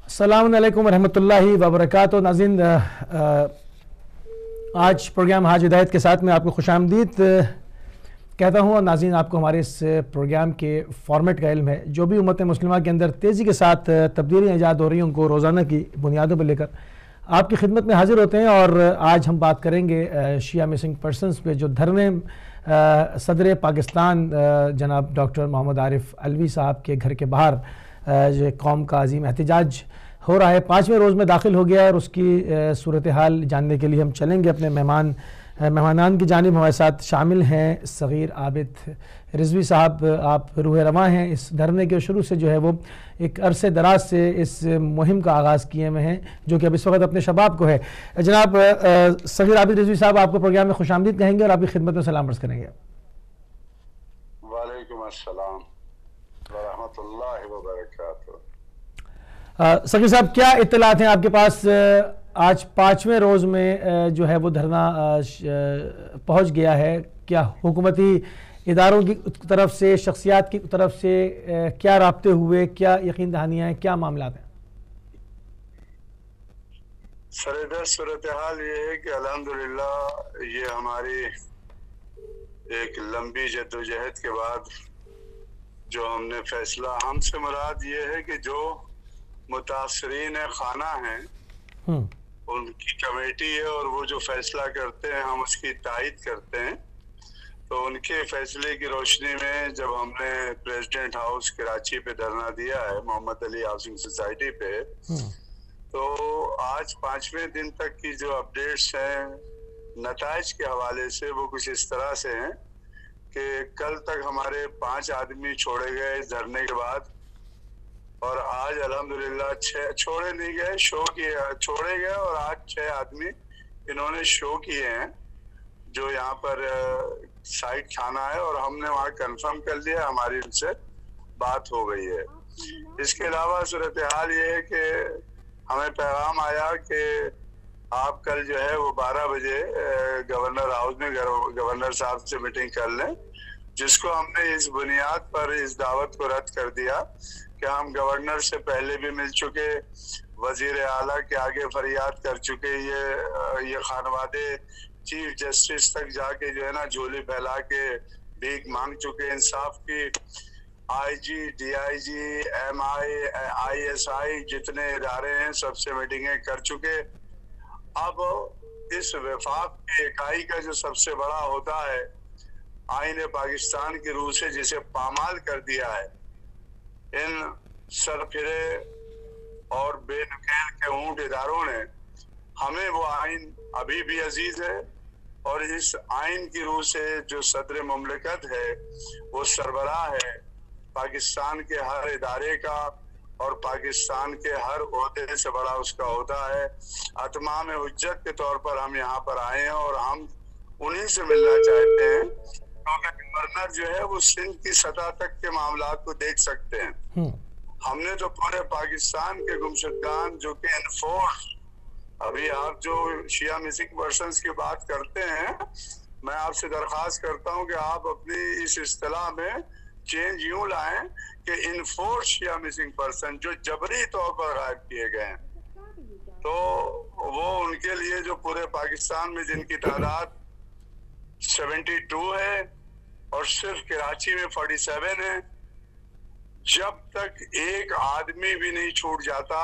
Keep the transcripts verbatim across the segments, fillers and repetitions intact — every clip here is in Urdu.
अस्सलाम वालेकुम रहमतुल्लाहि व बरकातुहू। नाज़रीन, आज प्रोग्राम हाज हिदायत के साथ में आपको खुशामदीद कहता हूँ। और नाज़रीन, आपको हमारे इस प्रोग्राम के फॉर्मेट का इल्म है। जो भी उम्मत मुस्लिमा के अंदर तेज़ी के साथ तब्दीलियाँ ईजाद हो रही हैं, उनको रोज़ाना की बुनियादों पर लेकर आपकी खिदमत में हाजिर होते हैं। और आज हम बात करेंगे शिया मिसिंग पर्सनस पे, जो धरने सदर पाकिस्तान जनाब डॉक्टर मोहम्मद आरिफ अलवी साहब के घर के बाहर जो कौम का अजीम एहतजाज हो रहा है, पाँचवें रोज़ में दाखिल हो गया। और उसकी सूरत हाल जानने के लिए हम चलेंगे अपने मेहमान मेहमानान की जानिब। हमारे साथ शामिल हैं सग़ीर आबिद रिजवी साहब। आप रूह रवां हैं इस धरने के, शुरू से जो है वो एक अरसे दराज से इस मुहिम का आगाज़ किए हुए हैं, जो कि अब इस वक्त अपने शबाब को है। जनाब सग़ीर आबिद रिजवी साहब, आपको प्रोग्राम में खुशामदीद कहेंगे और आपकी खिदमत में सलाम अर्ज़ करेंगे। वालेकुम अस्सलाम व रहमतुल्लाहि व बरकातुहू। सग़ीर साहब, क्या इत्तलात हैं आपके पास? आज पाँचवें रोज़ में जो है वो धरना पहुंच गया है। क्या हुकूमती इदारों की तरफ से, शख्सियात की तरफ से क्या राब्ते हुए, क्या यकीन दहानियाँ हैं, क्या मामला हैं? सरेदर सूरत हाल ये है कि अल्हम्दुलिल्लाह ये हमारी एक लंबी जद्दोजहद के बाद जो हमने फैसला, हमसे मुराद ये है कि जो मुतासरीन खाना हैं उनकी कमेटी है और वो जो फैसला करते हैं हम उसकी तायद करते हैं। तो उनके फैसले की रोशनी में जब हमने प्रेसिडेंट हाउस कराची पे धरना दिया है, मोहम्मद अली हाउसिंग सोसाइटी पे, तो आज पांचवें दिन तक की जो अपडेट्स हैं नताइज के हवाले से वो कुछ इस तरह से हैं कि कल तक हमारे पांच आदमी छोड़े गए इस धरने के बाद, और आज अल्हम्दुलिल्लाह छह छोड़े नहीं गए, शो किए, छोड़े गए। और आज छह आदमी इन्होंने शो किए हैं जो यहाँ पर साइट थाना है, और हमने वहाँ कंफर्म कर लिया, हमारी उनसे बात हो गई है। इसके अलावा सूरत हाल ये है कि हमें पैगाम आया कि आप कल जो है वो बारह बजे गवर्नर हाउस में गवर्नर साहब से मीटिंग कर लें, जिसको हमने इस बुनियाद पर इस दावत को रद्द कर दिया कि हम गवर्नर से पहले भी मिल चुके, वजीर आला के आगे फरियाद कर चुके, ये ये खानवादे चीफ जस्टिस तक जाके जो है ना झोली फैला के भीख मांग चुके इंसाफ की। आईजी, डीआईजी, एमआई, आईएसआई जितने इदारे हैं सबसे मीटिंगें कर चुके। अब इस वफाक की इकाई का जो सबसे बड़ा होता है, आईने पाकिस्तान की रूह से जिसे पामाल कर दिया है, इन सरफिरे और बेनुकैल के ऊंट इदारों ने, हमें वो आइन अभी भी अजीज है। और इस आइन की रूह से जो सदर मुमलिकत है वो सरबराह है पाकिस्तान के हर इदारे का, और पाकिस्तान के हर ओहदे से बड़ा उसका होता है। अतमाम हुज्जत के तौर पर हम यहाँ पर आए हैं और हम उन्हीं से मिलना चाहते हैं, क्योंकि गवर्नर जो है वो सिंध की सतह तक के मामलात को देख सकते हैं। हमने तो पूरे पाकिस्तान के गुमशुदगान जो कि एनफोर्स, अभी आप जो शिया मिसिंग पर्सन्स की बात करते हैं, मैं आपसे दरख्वास्त करता हूं कि आप अपनी इस इस्तिलाह में चेंज यूं लाएं कि इनफोर्स शिया मिसिंग पर्सन जो जबरी तौर पर गायब किए गए हैं, तो वो उनके लिए जो पूरे पाकिस्तान में जिनकी तादाद बहत्तर है और सिर्फ कराची में सैंतालीस है, जब तक एक आदमी भी नहीं छूट जाता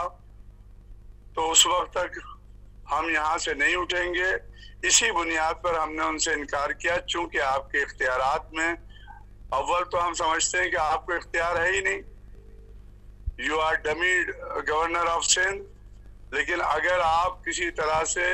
तो उस वक्त तक हम यहाँ से नहीं उठेंगे। इसी बुनियाद पर हमने उनसे इनकार किया, चूंकि आपके इख्तियारात में अव्वल तो हम समझते हैं कि आपको इख्तियार है ही नहीं, you are dummy governor of Sindh. लेकिन अगर आप किसी तरह से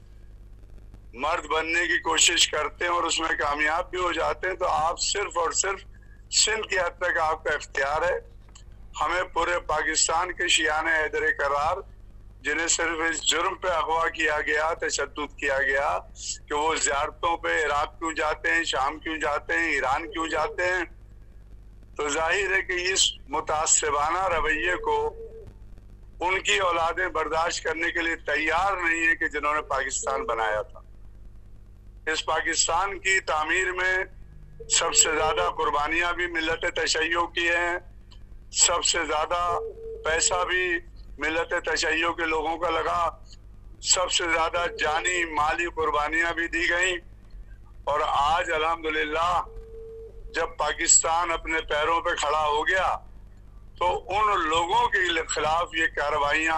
मर्द बनने की कोशिश करते हैं और उसमें कामयाब भी हो जाते हैं, तो आप सिर्फ और सिर्फ सिंध की हद तक आपका इख्तियार है। हमें पूरे पाकिस्तान के शियाने हैदर करार, जिन्हें सिर्फ इस जुर्म पे अगवा किया गया, तशद्दुद किया गया कि वो ज़ियारतों पे इराक क्यों जाते हैं, शाम क्यों जाते हैं, ईरान क्यों जाते हैं, तो जाहिर है कि इस मुतासिबाना रवैये को उनकी औलादें बर्दाश्त करने के लिए तैयार नहीं है कि जिन्होंने पाकिस्तान बनाया था। इस पाकिस्तान की तामीर में सबसे ज्यादा कुर्बानियां भी मिल्लत तशय्यो की हैं, सबसे ज्यादा पैसा भी ملت تشیع کے لوگوں کا لگا، سب سے زیادہ جانی مالی قربانیاں بھی دی گئیں، اور آج الحمدللہ جب پاکستان اپنے پیروں پہ کھڑا ہو گیا تو ان لوگوں کے خلاف یہ کارروائیاں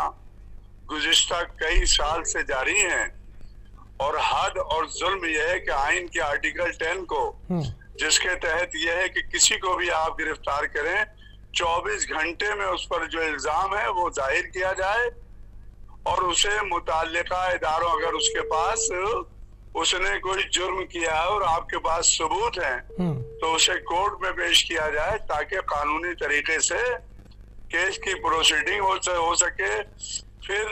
گزشتہ کئی سال سے جاری ہیں، اور حد اور ظلم یہ ہے کہ آئین کے آرٹیکل ٹین کو، جس کے تحت یہ ہے کہ کسی کو بھی آپ گرفتار کریں چوبیس گھنٹے میں اس پر جو الزام ہے وہ ظاہر کیا جائے، اور اسے متعلقہ اداروں، اگر اس کے پاس اس نے کوئی جرم کیا ہے اور آپ کے پاس ثبوت ہیں تو اسے کورٹ میں پیش کیا جائے تاکہ قانونی طریقے سے کیس کی پروسیڈنگ ہو سکے۔ پھر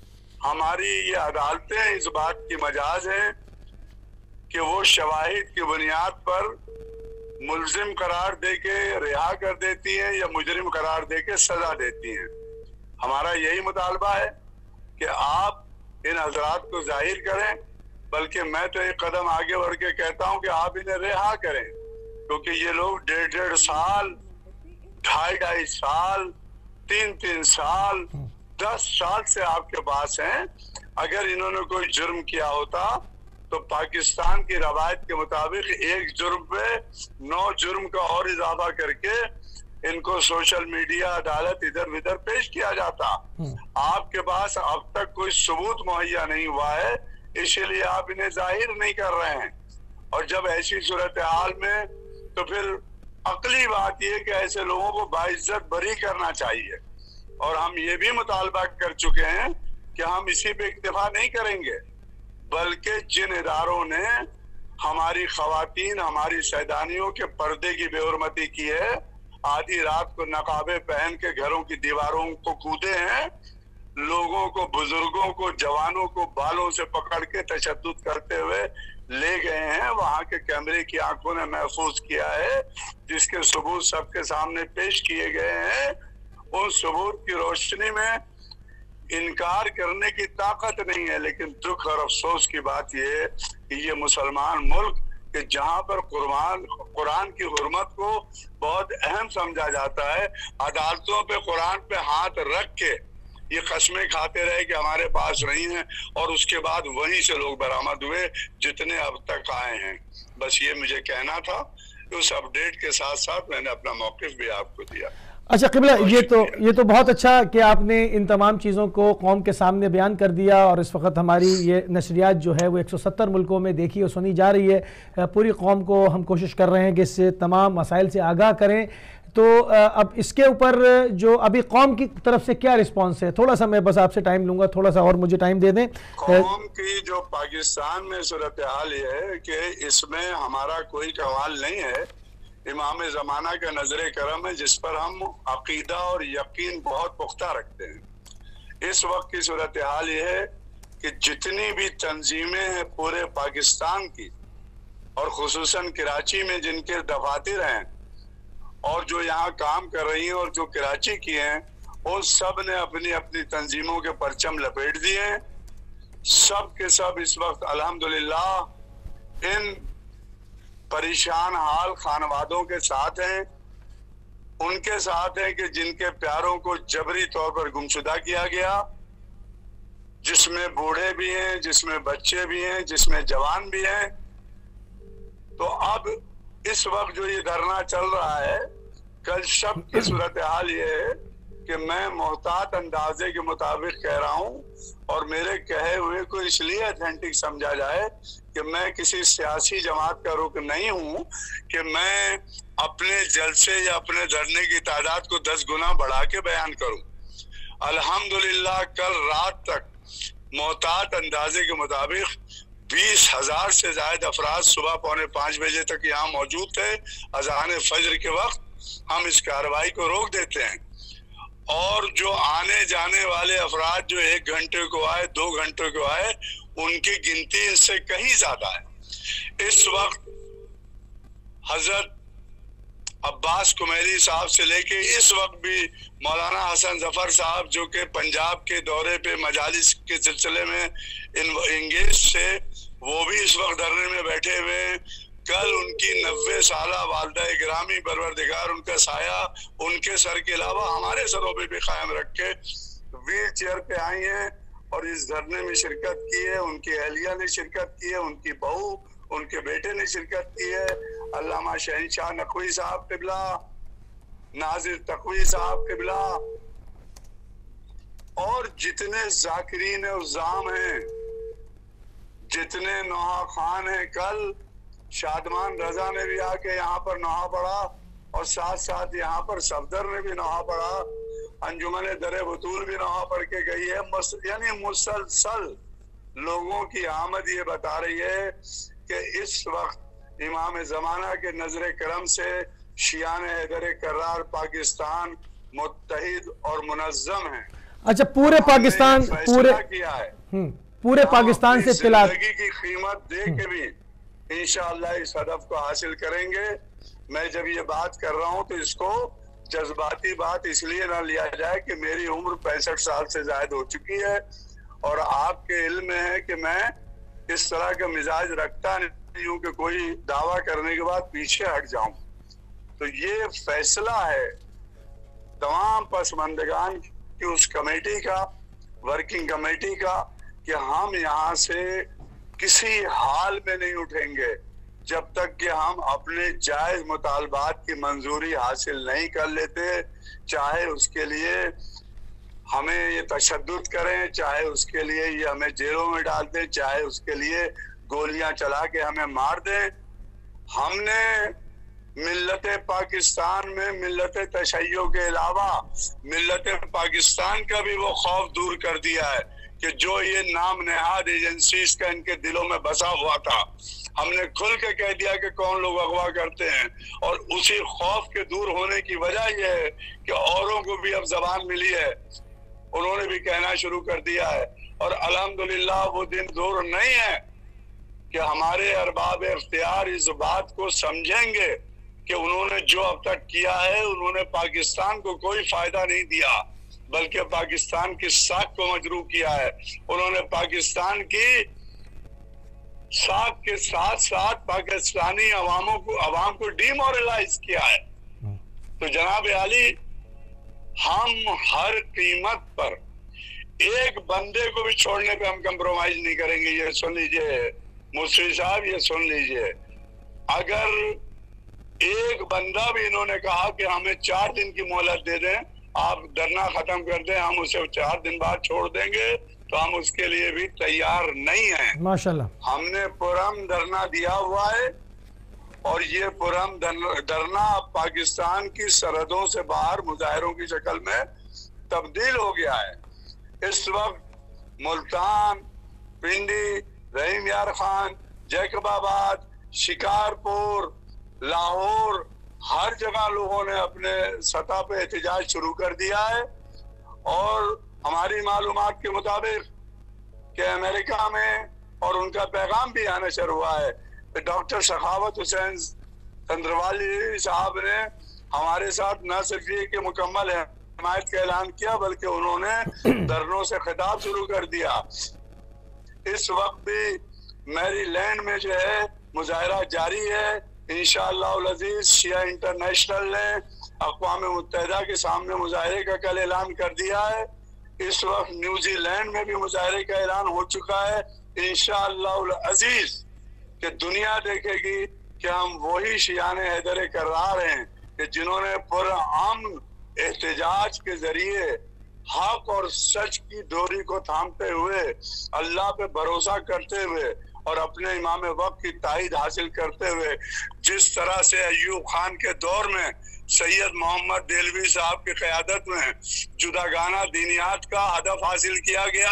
ہماری یہ عدالتیں اس بات کی مجاز ہیں کہ وہ شواہد کی بنیاد پر ملزم قرار دے کے رہا کر دیتی ہیں یا مجرم قرار دے کے سزا دیتی ہیں۔ ہمارا یہی مطالبہ ہے کہ آپ ان حضرات کو ظاہر کریں، بلکہ میں تو ایک قدم آگے بڑھ کے کہتا ہوں کہ آپ انہیں رہا کریں، کیونکہ یہ لوگ ڈیڑھ ڈیڑھ سال، ڈھائی ڈھائی سال، تین تین سال، دس سال سے آپ کے پاس ہیں۔ اگر انہوں نے کوئی جرم کیا ہوتا تو پاکستان کی روایت کے مطابق ایک جرم پہ نو جرم کا اور اضافہ کر کے ان کو سوشل میڈیا، عدالت ادھر ادھر پیش کیا جاتا۔ آپ کے پاس اب تک کوئی ثبوت مہیا نہیں ہوا ہے، اسی لیے آپ انہیں ظاہر نہیں کر رہے ہیں، اور جب ایسی صورتحال میں تو پھر عقلی بات یہ کہ ایسے لوگوں کو باعزت بری کرنا چاہیے، اور ہم یہ بھی مطالبہ کر چکے ہیں کہ ہم اسی پہ اکتفا نہیں کریں گے، بلکہ جن اداروں نے ہماری خواتین، ہماری سیدانیوں کے پردے کی بے حرمتی کی ہے، آدھی رات کو نقابیں پہن کے گھروں کی دیواروں کو کودے ہیں، لوگوں کو، بزرگوں کو، جوانوں کو بالوں سے پکڑ کے تشدد کرتے ہوئے لے گئے ہیں، وہاں کے کیمرے کی آنکھوں نے محفوظ کیا ہے، جس کے ثبوت سب کے سامنے پیش کیے گئے ہیں۔ ان ثبوت کی روشنی میں انکار کرنے کی طاقت نہیں ہے، لیکن دکھ اور افسوس کی بات یہ ہے کہ یہ مسلمان ملک کہ جہاں پر قرآن قرآن کی حرمت کو بہت اہم سمجھا جاتا ہے، عدالتوں پہ قرآن پہ ہاتھ رکھ کے یہ قسمیں کھاتے رہے کہ ہمارے پاس نہیں ہیں، اور اس کے بعد وہیں سے لوگ برآمد ہوئے جتنے اب تک آئے ہیں۔ بس یہ مجھے کہنا تھا، اس اپڈیٹ کے ساتھ ساتھ میں نے اپنا موقف بھی آپ کو دیا۔ اچھا قبلہ، یہ تو یہ تو بہت اچھا کہ آپ نے ان تمام چیزوں کو قوم کے سامنے بیان کر دیا، اور اس وقت ہماری یہ نشریات جو ہے وہ ایک سو ستر ملکوں میں دیکھی اور سنی جا رہی ہے۔ پوری قوم کو ہم کوشش کر رہے ہیں کہ اس سے تمام مسائل سے آگاہ کریں، تو اب اس کے اوپر جو ابھی قوم کی طرف سے کیا رسپانس ہے؟ تھوڑا سا میں بس آپ سے ٹائم لوں گا، تھوڑا سا اور مجھے ٹائم دے دیں۔ قوم کی جو پاکستان میں صورتحال یہ ہے کہ اس میں ہمارا کوئی کمال نہیں ہے، امام زمانہ کا نظر کرم ہے جس پر ہم عقیدہ اور یقین بہت پختہ رکھتے ہیں۔ اس وقت کی صورتحال یہ ہے کہ جتنی بھی تنظیمیں ہیں پورے پاکستان کی، اور خصوصاً کراچی میں جن کے دفاتر ہیں اور جو یہاں کام کر رہی ہیں اور جو کراچی کی ہیں، ان سب نے اپنی اپنی تنظیموں کے پرچم لپیٹ دیے ہیں۔ سب کے سب اس وقت الحمدللہ ان پریشان حال خانوادوں کے ساتھ ہیں، ان کے ساتھ ہیں کہ جن کے پیاروں کو جبری طور پر گمشدہ کیا گیا، جس میں بوڑھے بھی ہیں، جس میں بچے بھی ہیں، جس میں جوان بھی ہیں۔ تو اب اس وقت جو یہ دھرنا چل رہا ہے، کل شب کی صورتحال یہ ہے کہ میں محتاط اندازے کے مطابق کہہ رہا ہوں، اور میرے کہے ہوئے کو اس لیے اتھینٹک سمجھا جائے کہ میں کسی سیاسی جماعت کا رکن نہیں ہوں کہ میں اپنے جلسے یا اپنے دھرنے کی تعداد کو دس گنا بڑھا کے بیان کروں۔ الحمدللہ کل رات تک محتاط اندازے کے مطابق بیس ہزار سے زائد افراد صبح پونے پانچ بجے تک یہاں موجود تھے۔ اذان فجر کے وقت ہم اس کارروائی کو روک دیتے ہیں، اور جو آنے جانے والے افراد جو ایک گھنٹے کو آئے، دو گھنٹے کو آئے، ان کی گنتی اس سے کہیں زیادہ ہے۔ اس وقت حضرت عباس کمیلی صاحب سے لے کے اس وقت بھی مولانا حسن ظفر صاحب جو کہ پنجاب کے دورے پہ مجالس کے سلسلے میں انگیج تھے، وہ بھی اس وقت دھرنے میں بیٹھے ہوئے ہیں۔ کل ان کی نوے سالہ والدہ گرامی پروردگار ان کا سایہ ان کے سر کے علاوہ ہمارے سروں پہ بھی قائم رکھ کے ویل چیئر پہ آئی ہیں اور اس دھرنے میں شرکت کی ہے. ان کی اہلیہ نے شرکت کی ہے, ان کی بہو, ان کے بیٹے نے شرکت کی ہے. علامہ شہنشاہ نقوی صاحب قبلہ, ناظر تقوی صاحب قبلہ, اور جتنے ذاکرین الزام ہیں, جتنے نوحہ خان ہیں. کل شادمان رضا نے بھی آ کے یہاں پر نوحہ پڑھا اور ساتھ ساتھ یہاں پر صفدر نے بھی نوحہ پڑھا. انجمن در بطول بھی نوحہ پڑھ کے گئی ہے. یعنی مسلسل لوگوں کی آمد یہ بتا رہی ہے کہ اس وقت امام زمانہ کے نظر کرم سے شیعان حیدر کرار پاکستان متحد اور منظم ہیں. اچھا, پورے پاکستان پورے کیا ہے پورے پاکستان سے اطلاعات زندگی کی قیمت دے کے بھی انشاءاللہ اس ہدف کو حاصل کریں گے. میں جب یہ بات کر رہا ہوں تو اس کو جذباتی بات اس لیے نہ لیا جائے کہ میری عمر پینسٹھ سال سے زائد ہو چکی ہے اور آپ کے علم میں ہے کہ میں اس طرح کا مزاج رکھتا نہیں ہوں کہ کوئی دعویٰ کرنے کے بعد پیچھے ہٹ جاؤں. تو یہ فیصلہ ہے تمام پسماندگان کی اس کمیٹی کا, ورکنگ کمیٹی کا, کہ ہم یہاں سے کسی حال میں نہیں اٹھیں گے جب تک کہ ہم اپنے جائز مطالبات کی منظوری حاصل نہیں کر لیتے, چاہے اس کے لیے ہمیں یہ تشدد کریں, چاہے اس کے لیے یہ ہمیں جیلوں میں ڈال دیں, چاہے اس کے لیے گولیاں چلا کے ہمیں مار دیں. ہم نے ملت پاکستان میں ملت تشیع کے علاوہ ملت پاکستان کا بھی وہ خوف دور کر دیا ہے کہ جو یہ نام نہاد ایجنسیز کا ان کے دلوں میں بسا ہوا تھا. ہم نے کھل کے کہہ دیا کہ کون لوگ اغوا کرتے ہیں, اور اسی خوف کے دور ہونے کی وجہ یہ ہے کہ اوروں کو بھی اب زبان ملی ہے, انہوں نے بھی کہنا شروع کر دیا ہے. اور الحمدللہ وہ دن دور نہیں ہے کہ ہمارے ارباب اختیار اس بات کو سمجھیں گے کہ انہوں نے جو اب تک کیا ہے انہوں نے پاکستان کو کوئی فائدہ نہیں دیا بلکہ پاکستان کی ساکھ کو مجروح کیا ہے. انہوں نے پاکستان کی ساکھ کے ساتھ ساتھ پاکستانی عواموں کو عوام کو ڈی مورلائز کیا ہے. تو جناب عالی, ہم ہر قیمت پر ایک بندے کو بھی چھوڑنے پہ ہم کمپرومائز نہیں کریں گے. یہ سن لیجئے مصری صاحب, یہ سن لیجئے, اگر ایک بندہ بھی انہوں نے کہا کہ ہمیں چار دن کی مہلت دے دیں, آپ دھرنا ختم کر دیں, ہم اسے چار دن بعد چھوڑ دیں گے, تو ہم اس کے لیے بھی تیار نہیں ہیں. ماشاءاللہ, ہم نے پرم دھرنا دیا ہوا ہے اور یہ پرم دھرنا پاکستان کی سرحدوں سے باہر مظاہروں کی شکل میں تبدیل ہو گیا ہے. اس وقت ملتان, پنڈی, رحیم یار خان, جیکب آباد, شکارپور, لاہور, ہر جگہ لوگوں نے اپنے سطح پہ احتجاج شروع کر دیا ہے. اور ہماری معلومات کے مطابق کہ امریکہ میں, اور ان کا پیغام بھی آنا شروع ہوا ہے, ڈاکٹر سخاوت حسین چندروالی صاحب نے ہمارے ساتھ نہ صرف یہ کہ مکمل حمایت کا اعلان کیا بلکہ انہوں نے دھرنوں سے خطاب شروع کر دیا. اس وقت بھی میری لینڈ میں جو ہے مظاہرہ جاری ہے. انشاءاللہ العزیز شیعہ انٹرنیشنل نے اقوام متحدہ کے سامنے مظاہرے کا کل اعلان کر دیا ہے. اس وقت نیوزی لینڈ میں بھی مظاہرے کا اعلان ہو چکا ہے. انشاءاللہ العزیز کہ دنیا دیکھے گی کہ ہم وہی شیعان حیدر کرار ہیں کہ جنہوں نے پرامن احتجاج کے ذریعے حق اور سچ کی ڈوری کو تھامتے ہوئے, اللہ پہ بھروسہ کرتے ہوئے اور اپنے امام وقت کی تائید حاصل کرتے ہوئے, جس طرح سے ایوب خان کے دور میں سید محمد دہلوی صاحب کی قیادت میں جداگانہ دینیات کا ہدف حاصل کیا گیا,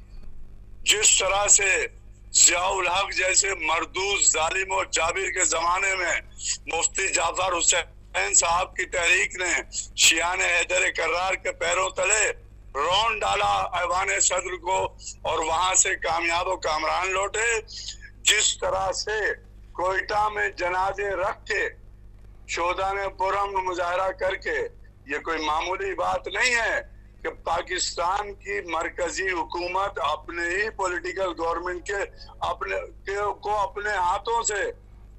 جس طرح سے ضیاء الحق جیسے مردود ظالم و جابر کے زمانے میں مفتی جعفر حسین صاحب کی تحریک نے شیعان حیدر کرار کے پیروں تلے رون ڈالا ایوان صدر کو اور وہاں سے کامیاب و کامران لوٹے, جس طرح سے کوئٹہ میں جنازے رکھ کے شہداء نے پرم مظاہرہ کر کے, یہ کوئی معمولی بات نہیں ہے کہ پاکستان کی مرکزی حکومت اپنے ہی پولیٹیکل گورنمنٹ کے اپنے کو اپنے ہاتھوں سے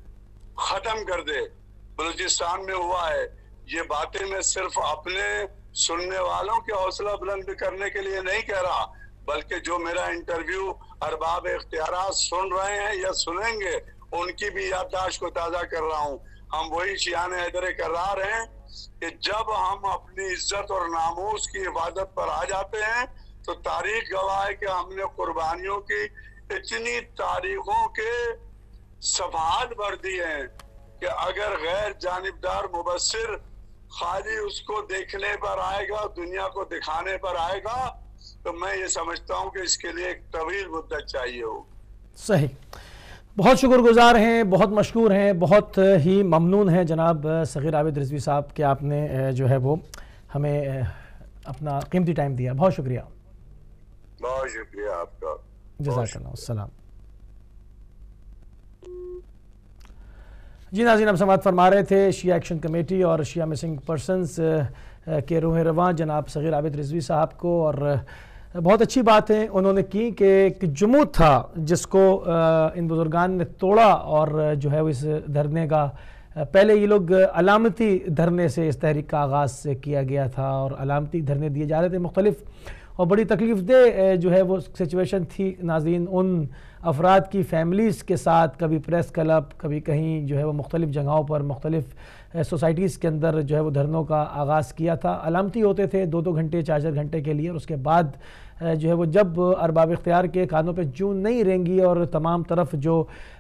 ختم کر دے. بلوچستان میں ہوا ہے. یہ باتیں میں صرف اپنے सुनने वालों की हौसला बुलंद करने के लिए नहीं कह रहा, बल्कि जो मेरा इंटरव्यू अरबाब इख्तियारात सुन रहे हैं या सुनेंगे उनकी भी याददाश्त को ताज़ा कर रहा हूँ। हम वही शियान हैदर करार हैं कि जब हम अपनी इज्जत और नामूस की इबादत पर आ जाते हैं तो तारीख गवाह है कि हमने कुर्बानियों की इतनी तारीखों के सफात भर दिए हैं कि अगर गैर जानिबदार मुबस्सिर खाली उसको देखने पर आएगा, दुनिया को दिखाने पर आएगा, तो मैं ये समझता हूँ कि इसके लिए एक तवील मुद्दत चाहिए हो। सही, बहुत शुक्रगुजार हैं, बहुत मशकूर हैं, बहुत ही ममनून हैं जनाब सग़ीर आबिद रिजवी साहब कि आपने जो है वो हमें अपना कीमती टाइम दिया। बहुत शुक्रिया। बहुत शुक्रिया आपका। जज़ाकल्लाह। अस्सलाम। जी नाज़रीन, हम समाअत फरमा रहे थे शिया एक्शन कमेटी और शिया मिसिंग पर्सनस के रूह रवां जनाब सग़ीर आबिद रिजवी साहब को, और बहुत अच्छी बात है उन्होंने की कि एक जुमूद था जिसको इन बुज़ुर्गान ने तोड़ा, और जो है वो इस धरने का पहले ये लोग अलामती धरने से इस तहरीक का आगाज़ किया गया था और अलामती धरने दिए जा रहे थे मुख्तलिफ़, और बड़ी तकलीफ़ दे जो है वो सिचुएशन थी नाज़रीन उन अफराद की फैमिलीज़ के साथ, कभी प्रेस क्लब, कभी कहीं जो है वो मुख्तलिफ़ जगहों पर मुख्तलिफ़ सोसाइटीज़ के अंदर जो है वो धरनों का आगाज़ किया था। अलामती होते थे दो दो घंटे चार चार घंटे के लिए, और उसके बाद जो है वो जब अरबाब इख्तियार के कानों पे जून नहीं रेंगी और तमाम तरफ जो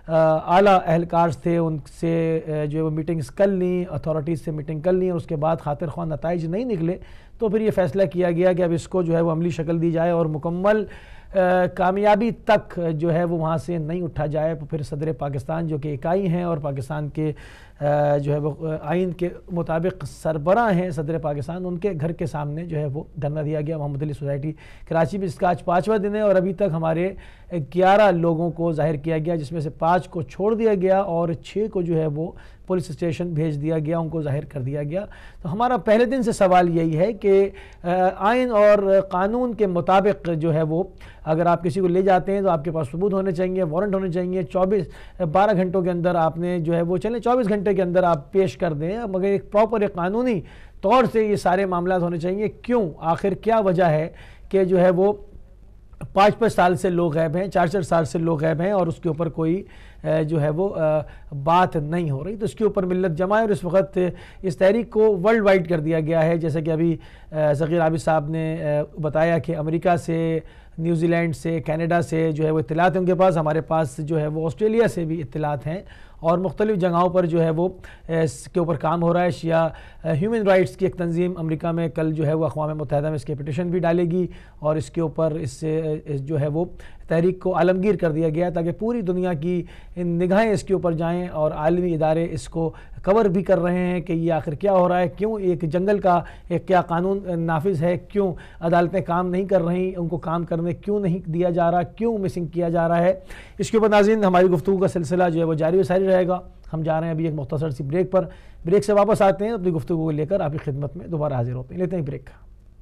आला अहलकार थे उनसे जो है वो मीटिंग्स कर ली, अथॉरिटीज़ से मीटिंग कर ली, और उसके बाद खातिर ख्वाह नताइज नहीं निकले, तो फिर ये फ़ैसला किया गया कि अब इसको जो है वो अमली शक्ल दी जाए और मुकम्मल कामयाबी तक जो है वो वहाँ से नहीं उठा जाए। फिर सदर पाकिस्तान जो कि इकाई हैं और पाकिस्तान के जो है वो आइन के मुताबिक सरबराह हैं सदर पाकिस्तान, उनके घर के सामने जो है वो धरना दिया गया। मोहम्मद अली सोसाइटी कराची में इसका आज पाँचवा दिन है, और अभी तक हमारे ग्यारह लोगों को ज़ाहिर किया गया, जिसमें से पाँच को छोड़ दिया गया और छः को जो है वो पुलिस स्टेशन भेज दिया गया, उनको ज़ाहिर कर दिया गया। तो हमारा पहले दिन से सवाल यही है कि आइन और क़ानून के मुताबिक जो है वो अगर आप किसी को ले जाते हैं तो आपके पास सबूत होने चाहिए, वारंट होने चाहिए, चौबीस बारह घंटों के अंदर आपने जो है वो चलें चौबीस घंटे के अंदर आप पेश कर दें, मगर एक प्रॉपर एक कानूनी तौर से ये सारे मामला होने चाहिए। क्यों, आखिर क्या वजह है कि जो है वो पाँच पाँच साल से लोग गैब हैं, चार चार साल से लोग गैब हैं और उसके ऊपर कोई जो है वो बात नहीं हो रही। तो इसके ऊपर मिल्लत जमा है और इस वक्त इस तहरीक को वर्ल्ड वाइड कर दिया गया है। जैसे कि अभी सग़ीर आबिद साहब ने बताया कि अमेरिका से, न्यूजीलैंड से, कनाडा से जो है वो इत्तलात हैं उनके पास, हमारे पास जो है वो ऑस्ट्रेलिया से भी इत्तलात हैं, और मुख्तलिफ़ जगहों पर जो है वो इसके ऊपर काम हो रहा है। शिया ह्यूमन राइट्स की एक तंजीम अमेरिका में कल जो है वो अक़वाम मुत्तहिदा में इसके पिटिशन भी डालेगी, और इसके ऊपर इससे इस जो है वो तहरीक को आलमगीर कर दिया गया ताकि पूरी दुनिया की निगाहें इसके ऊपर जाएं, और आलमी इदारे इसको कवर भी कर रहे हैं कि ये आखिर क्या हो रहा है, क्यों एक जंगल का एक क्या कानून नाफिज है, क्यों अदालतें काम नहीं कर रही, उनको काम करने क्यों नहीं दिया जा रहा, क्यों मिसिंग किया जा रहा है। इसके ऊपर नाज़रीन हमारी गुफ्तगू का सिलसिला जो है वो जारी व सारी रहेगा। हम जा रहे हैं अभी एक मुख्तसर सी ब्रेक पर, ब्रेक से वापस आते हैं, अपनी गुफ्तगू को लेकर आपकी खिदमत में दोबारा हाजिर होते हैं। लेते हैं ब्रेक।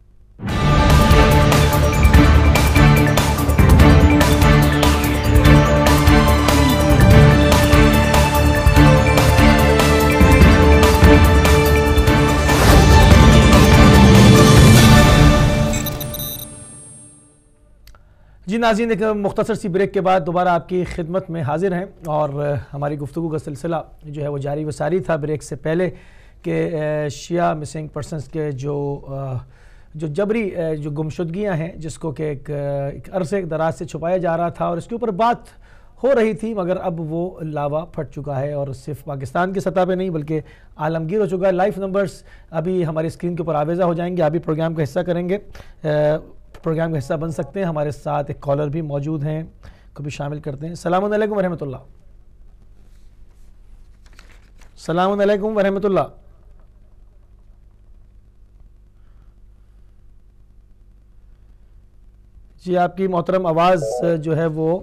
जी नाज़रीन, एक मुख्तसर सी ब्रेक के बाद दोबारा आपकी खिदमत में हाजिर हैं, और हमारी गुफ्तगू का सिलसिला जो है वो जारी व सारी था ब्रेक से पहले कि शिया मिसिंग पर्सनस के जो जो जबरी जो गुमशुदगियाँ हैं जिसको कि एक, एक अरसे दराज से छुपाया जा रहा था और इसके ऊपर बात हो रही थी, मगर अब वो लावा फट चुका है, और सिर्फ पाकिस्तान की सतह पे नहीं बल्कि आलमगीर हो चुका है। लाइव नंबर्स अभी हमारी स्क्रीन के ऊपर आवेज़ा हो जाएंगे, आप भी प्रोग्राम का हिस्सा करेंगे, प्रोग्राम का हिस्सा बन सकते हैं। हमारे साथ एक कॉलर भी मौजूद हैं, को भी शामिल करते हैं। अस्सलामु अलैकुम वरहमतुल्लाह। अस्सलामु अलैकुम वरहमतुल्लाह। जी आपकी मोहतरम आवाज़ जो है वो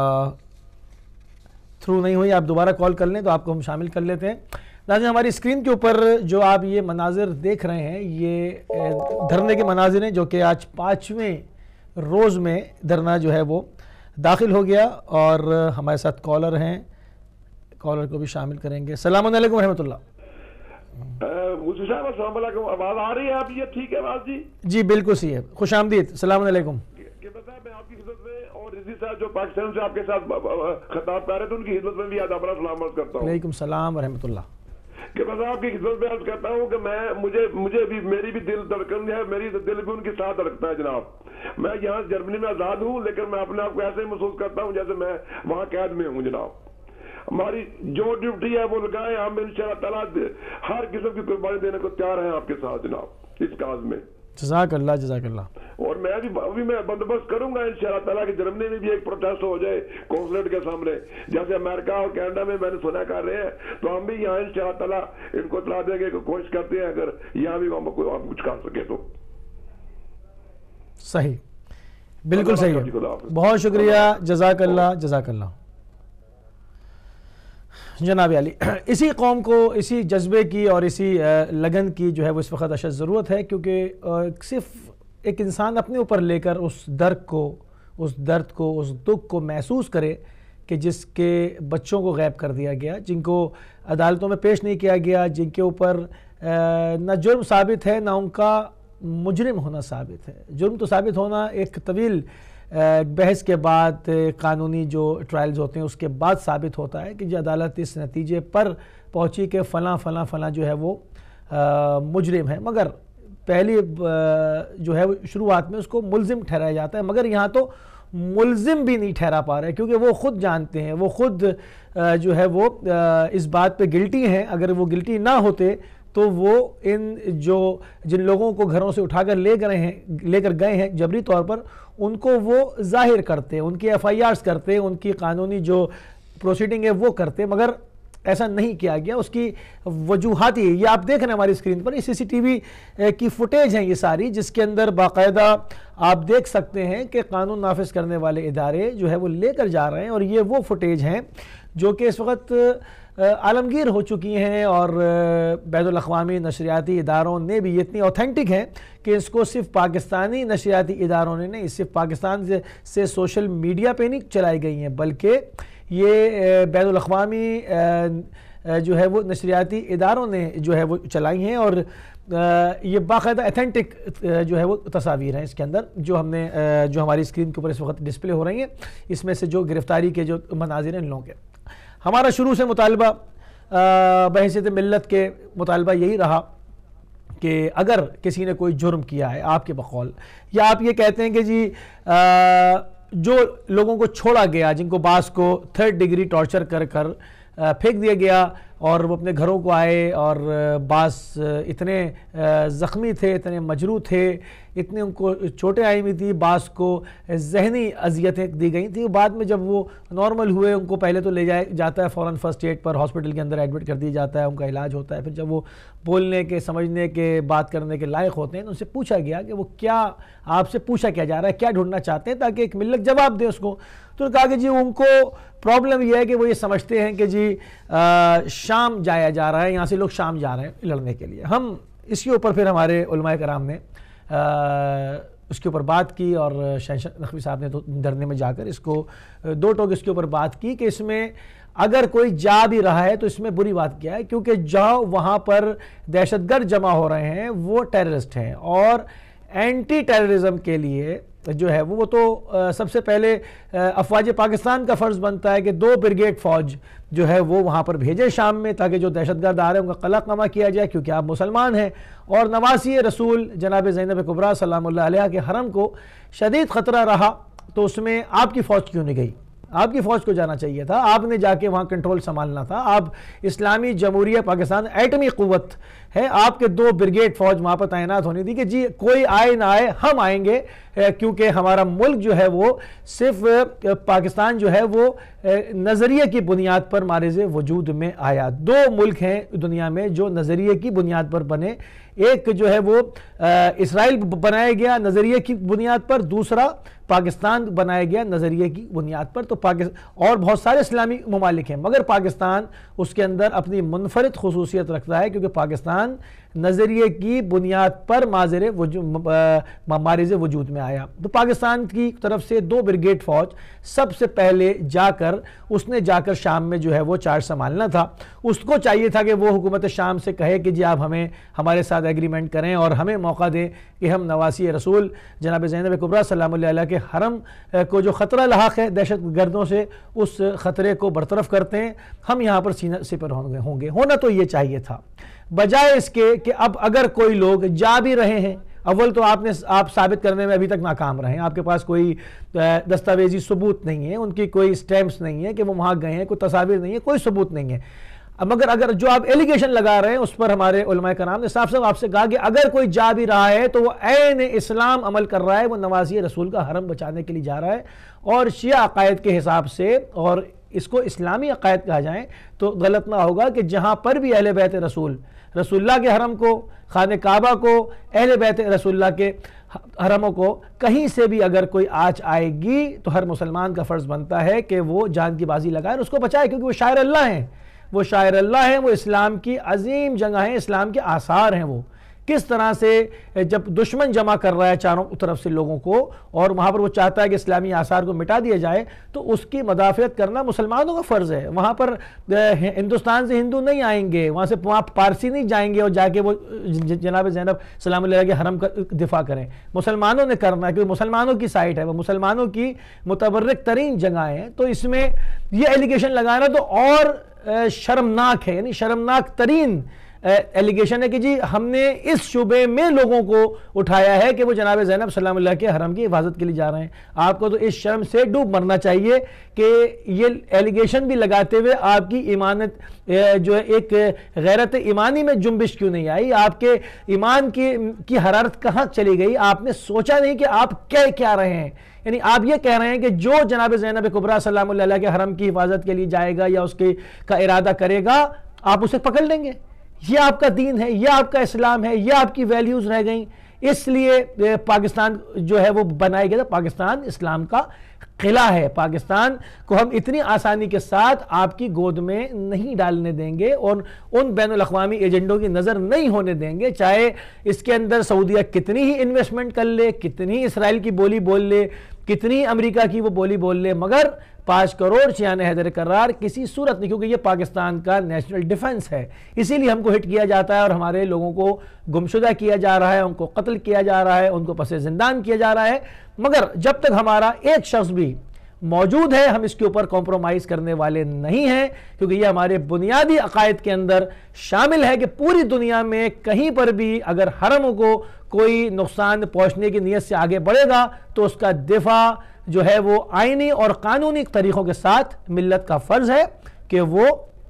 थ्रू नहीं हुई, आप दोबारा कॉल कर लें तो आपको हम शामिल कर लेते हैं। नाज़रीन, हमारी स्क्रीन के ऊपर जो आप ये मनाजिर देख रहे हैं ये धरने के मनाजिर हैं जो कि आज पाँचवें रोज़ में धरना जो है वो दाखिल हो गया, और हमारे साथ कॉलर हैं, कॉलर को भी शामिल करेंगे। अस्सलामु अलैकुम रहमतुल्लाह। मुझे साहब अस्सलाम वालेकुम, आवाज आ रही है आप? ये ठीक है आवाज जी? जी बिल्कुल सही है, खुश आमदीद, सलाम अलैकुम। साहब मैं आपकी खिदमत में और रिजवी साहब जो पाकिस्तान से आपके साथ खिताब कर रहे थे उनकी खिदमत में भी आज अपना सलाम अर्ज करता हूँ। वालेकुम सलाम व रहमतुल्लाह। कि बस आपकी खिदमत में अर्ज करता हूँ कि मैं मुझे मुझे भी मेरी भी दिल धड़कन है, मेरी दिल भी उनके साथ धड़कता है जनाब। मैं यहाँ जर्मनी में आज़ाद हूँ, लेकिन मैं अपने आप को ऐसे ही महसूस करता हूँ जैसे मैं वहाँ कैद में हूँ जनाब। हमारी जो ड्यूटी है वो लगाए, हम इंशाअल्लाह ताला हर किस्म की कुर्बानी देने को तैयार हैं आपके साथ जनाब इस काज में। जज़ाकल्लाह जज़ाकल्लाह। और मैं भी अभी मैं बंदोबस्त करूंगा इंशाअल्लाह ताला कि जर्मनी में भी एक प्रोटेस्ट हो जाए कॉन्सुलेट के सामने, जैसे अमेरिका और कनाडा में मैंने सुना कर रहे हैं, तो हम भी यहाँ इंशाअल्लाह ताला इनको इत्तला देंगे, कोशिश करते हैं अगर यहाँ भी हम कुछ कर सके तो। सही, बिल्कुल सही है, बहुत शुक्रिया, जज़ाकल्लाह जज़ाकल्लाह। जनाब अली, इसी कौम को इसी जज्बे की और इसी लगन की जो है वो इस वक्त अशद ज़रूरत है, क्योंकि सिर्फ एक इंसान अपने ऊपर लेकर उस दर्द को उस दर्द को उस दुख को महसूस करे कि जिसके बच्चों को गैब कर दिया गया, जिनको अदालतों में पेश नहीं किया गया, जिनके ऊपर न जुर्म साबित है ना उनका मुजरिम होना साबित है। जुर्म तो साबित होना एक तवील बहस के बाद, कानूनी जो ट्रायल्स होते हैं उसके बाद साबित होता है कि जो अदालत इस नतीजे पर पहुंची कि फ़लाँ फ़लाँ फ़लाँ जो है वो आ, मुजरिम है, मगर पहली जो है वो शुरुआत में उसको मुल्ज़िम ठहराया जाता है, मगर यहाँ तो मुल्ज़िम भी नहीं ठहरा पा रहे, क्योंकि वो ख़ुद जानते हैं, वो ख़ुद जो है वो इस बात पे गिल्टी हैं। अगर वो गिल्टी ना होते तो वो इन जो जिन लोगों को घरों से उठाकर ले गए हैं लेकर गए हैं जबरी तौर पर, उनको वो ज़ाहिर करते, उनकी एफ आई आर्स करते, उनकी कानूनी जो प्रोसीडिंग है वो करते, मगर ऐसा नहीं किया गया। उसकी वजूहात ही ये आप देख रहे हैं हमारी स्क्रीन पर, सी सी टी वी की फुटेज हैं ये सारी, जिसके अंदर बाकायदा आप देख सकते हैं कि कानून नाफिज करने वाले इदारे जो है वो लेकर जा रहे हैं, और ये वो फुटेज हैं जो कि इस वक्त आलमगीर हो चुकी हैं और बैनुल अक़वामी नशरियाती इदारों ने भी, ये इतनी ऑथेंटिक हैं कि इसको सिर्फ पाकिस्तानी नशरियाती इदारों ने नहीं, सिर्फ पाकिस्तान से, से सोशल मीडिया पे नहीं चलाई गई हैं, बल्कि ये बैनुल अक़वामी जो है वो नशरियाती इदारों ने जो है वो चलाई हैं। और ये बाकायदा ऑथेंटिक जो है वो तस्वीर हैं इसके अंदर, जो हमने जो हमारी स्क्रीन के ऊपर इस वक्त डिस्प्ले हो रही हैं, इसमें से जो गिरफ्तारी के जो मनाजिर हैं इन लोगों के। हमारा शुरू से मुतालबा बहैसियत मिल्लत के मुतालबा यही रहा कि अगर किसी ने कोई जुर्म किया है आपके बकौल, या आप ये कहते हैं कि जी आ, जो लोगों को छोड़ा गया, जिनको बास को थर्ड डिग्री टॉर्चर कर कर फेंक दिया गया और वो अपने घरों को आए, और बास इतने ज़ख्मी थे, इतने मजरूह थे, इतने उनको चोटें आई हुई थी, बास को जहनी अजियतें दी गई थी। बाद में जब वो नॉर्मल हुए, उनको पहले तो ले जाया जाता है फ़ौरन फर्स्ट एड पर, हॉस्पिटल के अंदर एडमिट कर दिया जाता है, उनका इलाज होता है। फिर जब वो बोलने के, समझने के, बात करने के लायक होते हैं तो उनसे पूछा गया कि वो क्या, आपसे पूछा क्या जा रहा है, क्या ढूंढना चाहते हैं, ताकि एक मिल्लत जवाब दे उसको। तो कहा कि जी उनको प्रॉब्लम यह है कि वो ये समझते हैं कि जी आ, शाम जाया जा रहा है, यहाँ से लोग शाम जा रहे हैं लड़ने के लिए। हम इसके ऊपर फिर हमारे उलमाए कराम ने आ, उसके ऊपर बात की, और शहनशाह नकवी साहब ने तो धरने में जाकर इसको दो टोक इसके ऊपर बात की कि इसमें अगर कोई जा भी रहा है तो इसमें बुरी बात क्या है, क्योंकि जो वहाँ पर दहशतगर्द जमा हो रहे हैं वो टेररिस्ट हैं, और एंटी टेररिज्म के लिए जो है वो वो तो आ, सबसे पहले अफवाज पाकिस्तान का फ़र्ज़ बनता है कि दो ब्रिगेड फ़ौज जो है वो वहाँ पर भेजे शाम में, ताकि जो दहशतगर्द आ रहे हैं उनका कलाकमा किया जाए, क्योंकि आप मुसलमान हैं। और नवासी रसूल जनाब ज़ैनब कुबरा सलामुल्लाह अलैहा के हरम को शदीद ख़तरा रहा, तो उसमें आपकी फ़ौज क्यों नहीं गई? आपकी फ़ौज को जाना चाहिए था, आपने जाके वहाँ कंट्रोल संभालना था। आप इस्लामी जमहूरिया पाकिस्तान एटमी क़ुव्वत है, आपके दो ब्रिगेड फ़ौज वहाँ पर तैनात होनी थी कि जी कोई आए ना आए हम आएंगे, क्योंकि हमारा मुल्क जो है वो सिर्फ पाकिस्तान जो है वो नज़रिए की बुनियाद पर मारिज़ वजूद में आया। दो मुल्क हैं दुनिया में जो नज़रिए की बुनियाद पर बने, एक जो है वो इसराइल बनाया गया नज़रिए की बुनियाद पर, दूसरा पाकिस्तान बनाया गया नज़रिए की बुनियाद पर। तो पाकिस्तान और बहुत सारे इस्लामी ममालिक हैं, मगर पाकिस्तान उसके अंदर अपनी मुनफरिद खुसूसियत रखता है, क्योंकि पाकिस्तान नज़रिए की बुनियाद पर माज़िर वजूद मारिज़ वजूद में آیا تو پاکستان کی طرف سے دو بریگیڈ فوج سب سے پہلے جا کر اس نے جا کر شام میں جو ہے وہ چارج سنبھالنا تھا. اس کو چاہیے تھا کہ وہ حکومت شام سے کہے کہ جی آپ ہمیں ہمارے ساتھ ایگریمنٹ کریں اور ہمیں موقع دیں کہ ہم نواسی رسول جناب زینب کبریٰ سلام اللہ علیہ کے حرم کو جو خطرہ لاحق ہے دہشت گردوں سے اس خطرے کو برطرف کرتے ہیں, ہم یہاں پر سینہ سپر ہوں گے. ہونا تو یہ چاہیے تھا, بجائے اس کے کہ اب اگر کوئی لوگ جا بھی رہے ہیں, اول تو آپ نے آپ ثابت کرنے میں ابھی تک ناکام رہے ہیں, آپ کے پاس کوئی دستاویزی ثبوت نہیں ہے, ان کی کوئی سٹیمپس نہیں ہے کہ وہ وہاں گئے ہیں, کوئی تصاویر نہیں ہے, کوئی ثبوت نہیں ہے. مگر اگر جو آپ ایلیگیشن لگا رہے ہیں اس پر ہمارے علماء کرام نے صاف صاف آپ سے کہا کہ اگر کوئی جا بھی رہا ہے تو وہ عین اسلام عمل کر رہا ہے, وہ نواسی رسول کا حرم بچانے کے لیے جا رہا ہے, اور شیعہ عقائد کے حساب سے, اور اس کو اسلامی عقائد کہا جائیں تو غلط نہ ہوگا کہ جہاں پر بھی اہل بیت رسول رسول اللہ کے حرم کو, خانہ کعبہ کو, اہل بیت رسول اللہ کے حرموں کو کہیں سے بھی اگر کوئی آنچ آئے گی تو ہر مسلمان کا فرض بنتا ہے کہ وہ جان کی بازی لگائے اور اس کو بچائے, کیونکہ وہ شاعر اللہ ہیں, وہ شاعر اللہ ہیں, وہ اسلام کی عظیم جگہ ہیں, اسلام کے آثار ہیں. وہ کس طرح سے جب دشمن جمع کر رہا ہے چاروں طرف سے لوگوں کو اور وہاں پر وہ چاہتا ہے کہ اسلامی آثار کو مٹا دیا جائے, تو اس کی مدافعت کرنا مسلمانوں کا فرض ہے. وہاں پر ہندوستان سے ہندو نہیں آئیں گے, وہاں سے وہاں پارسی نہیں جائیں گے اور جا کے وہ جناب زینب سلام اللہ علیہ کے حرم کا دفاع کریں. مسلمانوں نے کرنا ہے, کیونکہ مسلمانوں کی سائٹ ہے, وہ مسلمانوں کی متبرک ترین جگہیں ہیں. تو اس میں یہ ایلیگیشن لگانا تو اور شرمناک ہے, یعنی شرمناک ترین ایلیگیشن ہے کہ جی ہم نے اس شعبے میں لوگوں کو اٹھایا ہے کہ وہ جناب زینب سلام اللہ کے حرم کی حفاظت کے لیے جا رہے ہیں. آپ کو تو اس شرم سے ڈوب مرنا چاہیے کہ یہ ایلیگیشن بھی لگاتے ہوئے آپ کی ایمانت جو ہے ایک غیرت ایمانی میں جنبش کیوں نہیں آئی, آپ کے ایمان کی کی حرارت کہاں چلی گئی. آپ نے سوچا نہیں کہ آپ کہہ کیا رہے ہیں. یعنی آپ یہ کہہ رہے ہیں کہ جو جناب زینب کبریٰ سلام اللہ علیہ کے حرم کی حفاظت کے لیے جائے گا یا اس کے کا ارادہ کرے گا آپ اسے پکڑ لیں گے. یہ آپ کا دین ہے, یہ آپ کا اسلام ہے, یہ آپ کی ویلیوز رہ گئیں. اس لیے پاکستان جو ہے وہ بنایا گیا تھا. پاکستان اسلام کا قلعہ ہے. پاکستان کو ہم اتنی آسانی کے ساتھ آپ کی گود میں نہیں ڈالنے دیں گے اور ان بین الاقوامی ایجنڈوں کی نظر نہیں ہونے دیں گے, چاہے اس کے اندر سعودیہ کتنی ہی انویسٹمنٹ کر لے, کتنی اسرائیل کی بولی بول لے, کتنی امریکہ کی وہ بولی بول لے, مگر پانچ کروڑ شیعان حیدر کرار کسی صورت نہیں, کیونکہ یہ پاکستان کا نیشنل ڈیفنس ہے. اسی لیے ہم کو ہٹ کیا جاتا ہے اور ہمارے لوگوں کو گمشدہ کیا جا رہا ہے, ان کو قتل کیا جا رہا ہے, ان کو پس زندان کیا جا رہا ہے. مگر جب تک ہمارا ایک شخص بھی موجود ہے ہم اس کے اوپر کمپرومائز کرنے والے نہیں ہیں, کیونکہ یہ ہمارے بنیادی عقائد کے اندر شامل ہے کہ پوری دنیا میں کہیں پر بھی اگر حرموں کو کوئی نقصان پہنچنے کی نیت سے آگے بڑھے گا تو اس کا دفاع جو ہے وہ آئینی اور قانونی طریقوں کے ساتھ ملت کا فرض ہے کہ وہ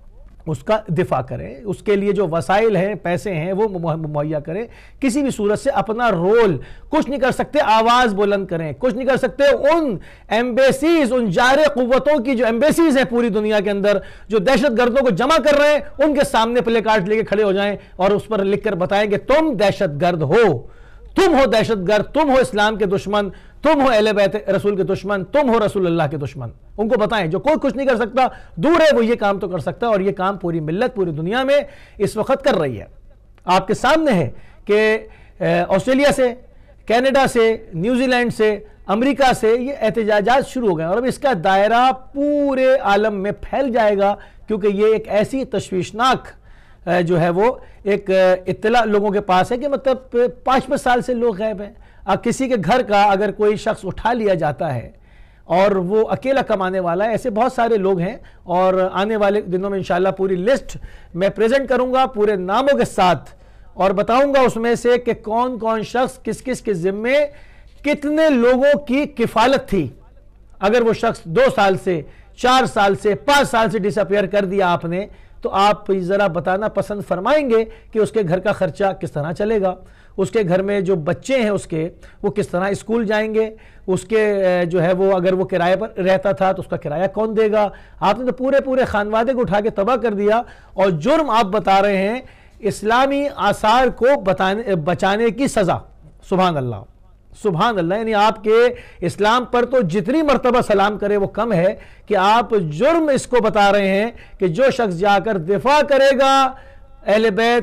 اس کا دفاع کریں. اس کے لیے جو وسائل ہیں, پیسے ہیں, وہ مہیا کریں. کسی بھی صورت سے اپنا رول کچھ نہیں کر سکتے, آواز بلند کریں, کچھ نہیں کر سکتے. ان ایمبیسیز, ان جارے قوتوں کی جو ایمبیسیز ہیں پوری دنیا کے اندر جو دہشت گردوں کو جمع کر رہے ہیں, ان کے سامنے پلے کارڈ لے کے کھڑے ہو جائیں اور اس پر لکھ کر بتائیں کہ تم دہشت گرد ہو, تم ہو دہشت گرد, تم ہو اسلام کے دشمن, تم ہو اہل بیت رسول کے دشمن, تم ہو رسول اللہ کے دشمن. ان کو بتائیں. جو کوئی کچھ نہیں کر سکتا, دور ہے, وہ یہ کام تو کر سکتا ہے, اور یہ کام پوری ملت پوری دنیا میں اس وقت کر رہی ہے. آپ کے سامنے ہے کہ آسٹریلیا سے, کینیڈا سے, نیوزی لینڈ سے, امریکہ سے یہ احتجاجات شروع ہو گئے, اور اب اس کا دائرہ پورے عالم میں پھیل جائے گا, کیونکہ یہ ایک ایسی تشویشناک جو ہے وہ ایک اطلاع لوگوں کے پاس ہے کہ مطلب پانچ پانچ سال سے لوگ غائب ہیں. کسی کے گھر کا اگر کوئی شخص اٹھا لیا جاتا ہے اور وہ اکیلا کمانے والا ہے, ایسے بہت سارے لوگ ہیں, اور آنے والے دنوں میں انشاءاللہ پوری لسٹ میں پریزنٹ کروں گا پورے ناموں کے ساتھ, اور بتاؤں گا اس میں سے کہ کون کون شخص کس کس کے ذمے کتنے لوگوں کی کفالت تھی. اگر وہ شخص دو سال سے, چار سال سے, پانچ سال سے ڈس اپیئر کر دیا آپ نے, تو آپ ذرا بتانا پسند فرمائیں گے کہ اس کے گھر کا خرچہ کس طرح چلے گا, اس کے گھر میں جو بچے ہیں اس کے وہ کس طرح اسکول جائیں گے, اس کے جو ہے وہ اگر وہ کرائے پر رہتا تھا تو اس کا کرایہ کون دے گا. آپ نے تو پورے پورے خانوادے کو اٹھا کے تباہ کر دیا, اور جرم آپ بتا رہے ہیں اسلامی آثار کو بتانے بچانے کی سزا. سبحان اللہ, سبحان اللہ. یعنی آپ کے اسلام پر تو جتنی مرتبہ سلام کرے وہ کم ہے کہ آپ جرم اس کو بتا رہے ہیں کہ جو شخص جا کر دفاع کرے گا اہل بیت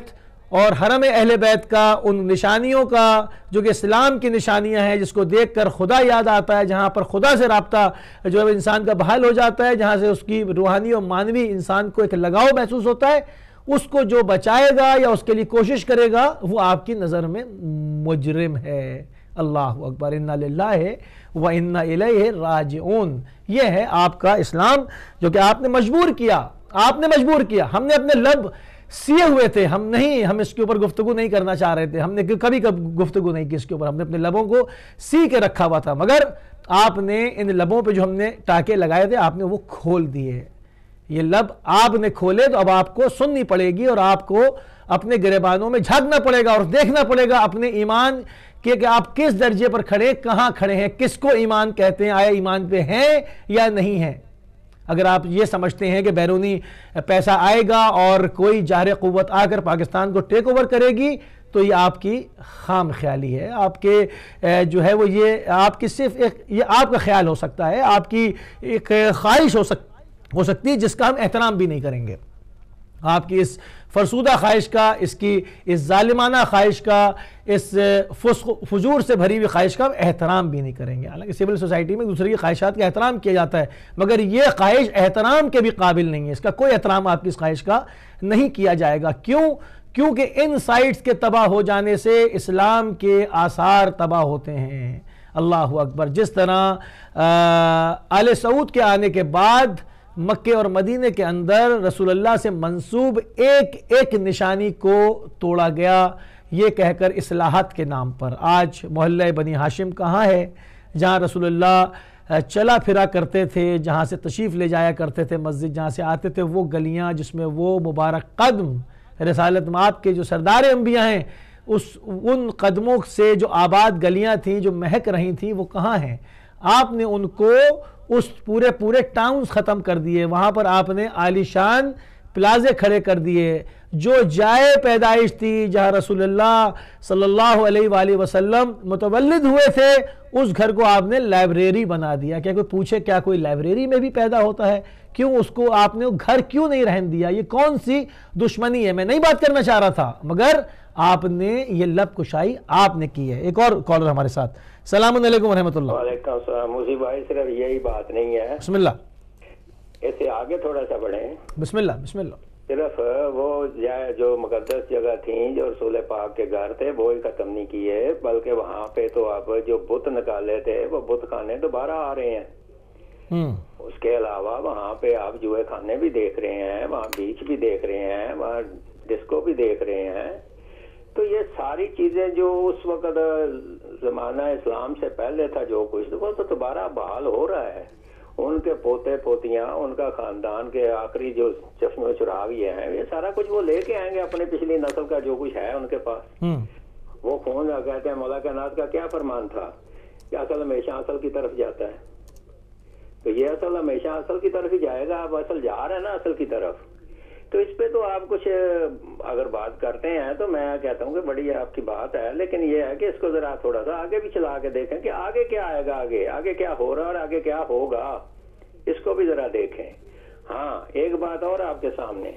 اور حرم اہل بیت کا ان نشانیوں کا جو کہ اسلام کی نشانیاں ہیں، جس کو دیکھ کر خدا یاد آتا ہے، جہاں پر خدا سے رابطہ جو ہے انسان کا بحال ہو جاتا ہے، جہاں سے اس کی روحانی اور معنوی انسان کو ایک لگاؤ محسوس ہوتا ہے، اس کو جو بچائے گا یا اس کے لیے کوشش کرے گا وہ آپ کی نظر میں مجرم ہے۔ اللہ اکبر، انا للہ و انا الیہ راجعون۔ یہ ہے آپ کا اسلام جو کہ آپ نے مجبور کیا، آپ نے مجبور کیا۔ ہم نے اپنے لب سیے ہوئے تھے، ہم نہیں ہم اس کے اوپر گفتگو نہیں کرنا چاہ رہے تھے، ہم نے کبھی کبھی گفتگو نہیں کی اس کے اوپر، ہم نے اپنے لبوں کو سی کے رکھا ہوا تھا، مگر آپ نے ان لبوں پہ جو ہم نے ٹاکے لگائے تھے آپ نے وہ کھول دیے۔ یہ لب آپ نے کھولے تو اب آپ کو سننی پڑے گی، اور آپ کو اپنے گریبانوں میں جھانکنا پڑے گا اور دیکھنا پڑے گا اپنے ایمان کہ کہ آپ کس درجے پر کھڑے، کہاں کھڑے ہیں، کس کو ایمان کہتے ہیں، آیا ایمان پہ ہیں یا نہیں ہیں۔ اگر آپ یہ سمجھتے ہیں کہ بیرونی پیسہ آئے گا اور کوئی جاہر قوت آ کر پاکستان کو ٹیک اوور کرے گی تو یہ آپ کی خام خیالی ہے، آپ کے جو ہے وہ یہ آپ کی صرف ایک یہ آپ کا خیال ہو سکتا ہے، آپ کی ایک خواہش ہو سک ہو سکتی ہے جس کا ہم احترام بھی نہیں کریں گے۔ آپ کی اس فرسودہ خواہش کا، اس کی اس ظالمانہ خواہش کا، اس فسق فجور سے بھری ہوئی خواہش کا ہم احترام بھی نہیں کریں گے۔ حالانکہ سول سوسائٹی میں دوسرے کی خواہشات کا احترام کیا جاتا ہے، مگر یہ خواہش احترام کے بھی قابل نہیں ہے، اس کا کوئی احترام آپ کی اس خواہش کا نہیں کیا جائے گا۔ کیوں؟ کیونکہ ان سائٹس کے تباہ ہو جانے سے اسلام کے آثار تباہ ہوتے ہیں۔ اللہ اکبر۔ جس طرح آل سعود کے آنے کے بعد مکے اور مدینے کے اندر رسول اللہ سے منسوب ایک ایک نشانی کو توڑا گیا، یہ کہہ کر اصلاحات کے نام پر۔ آج محلہ بنی ہاشم کہاں ہے جہاں رسول اللہ چلا پھرا کرتے تھے، جہاں سے تشریف لے جایا کرتے تھے، مسجد جہاں سے آتے تھے، وہ گلیاں جس میں وہ مبارک قدم رسالت مآب کے جو سردار انبیاء ہیں اس ان قدموں سے جو آباد گلیاں تھیں، جو مہک رہی تھیں، وہ کہاں ہیں؟ آپ نے ان کو اس پورے پورے ٹاؤنز ختم کر دیے، وہاں پر آپ نے عالی شان پلازے کھڑے کر دیے۔ جو جائے پیدائش تھی جہاں رسول اللہ صلی اللہ علیہ وآلہ وسلم متولد ہوئے تھے، اس گھر کو آپ نے لائبریری بنا دیا۔ کیا کوئی پوچھے کیا کوئی لائبریری میں بھی پیدا ہوتا ہے؟ کیوں اس کو آپ نے گھر کیوں نہیں رہن دیا؟ یہ کون سی دشمنی ہے؟ میں نہیں بات کرنا چاہ رہا تھا، مگر آپ نے یہ لب کشائی آپ نے کی ہے۔ ایک اور کالر ہمارے ساتھ۔ السلام علیکم ورحمۃ اللہ۔ وعلیکم السلام۔ موسی بھائی صرف یہی بات نہیں ہے، بسم اللہ، اسے آگے تھوڑا سا بڑھیں۔ بسم اللہ بسم اللہ۔ صرف وہ جو مقدس جگہ تھیں جو رسول پاک کے گھر تھے وہ ہی ختم نہیں کیے، بلکہ وہاں پہ تو اب جو بت نکالے تھے وہ بت خانے دوبارہ آ رہے ہیں۔ اس کے علاوہ وہاں پہ آپ جوئے خانے بھی دیکھ رہے ہیں، وہاں بیچ بھی دیکھ رہے ہیں، وہاں ڈسکو بھی دیکھ رہے ہیں۔ تو یہ ساری چیزیں جو اس وقت زمانہ اسلام سے پہلے تھا جو کچھ، وہ تو دوبارہ بحال ہو رہا ہے۔ ان کے پوتے پوتیاں، ان کا خاندان کے آخری جو چشمے چراغ یہ ہیں، یہ سارا کچھ وہ لے کے آئیں گے اپنے پچھلی نسل کا جو کچھ ہے ان کے پاس۔ وہ خون کہتے ہیں مولا کائنات کا کیا فرمان تھا کہ اصل ہمیشہ اصل کی طرف جاتا ہے، تو یہ اصل ہمیشہ اصل کی طرف ہی جائے گا۔ اب اصل جا رہا ہے نا اصل کی طرف، تو اس پہ تو آپ کچھ اگر بات کرتے ہیں تو میں کہتا ہوں کہ بڑی آپ کی بات ہے، لیکن یہ ہے کہ اس کو ذرا تھوڑا سا آگے بھی چلا کے دیکھیں کہ آگے کیا آئے گا، آگے آگے کیا ہو رہا اور آگے کیا ہوگا، اس کو بھی ذرا دیکھیں۔ ہاں ایک بات اور آپ کے سامنے،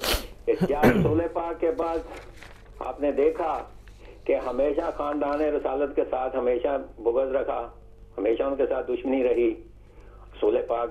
کیا رسول پاک کے بعد آپ نے دیکھا کہ ہمیشہ خاندان رسالت کے ساتھ ہمیشہ بغض رکھا، ہمیشہ ان کے ساتھ دشمنی رہی رسول پاک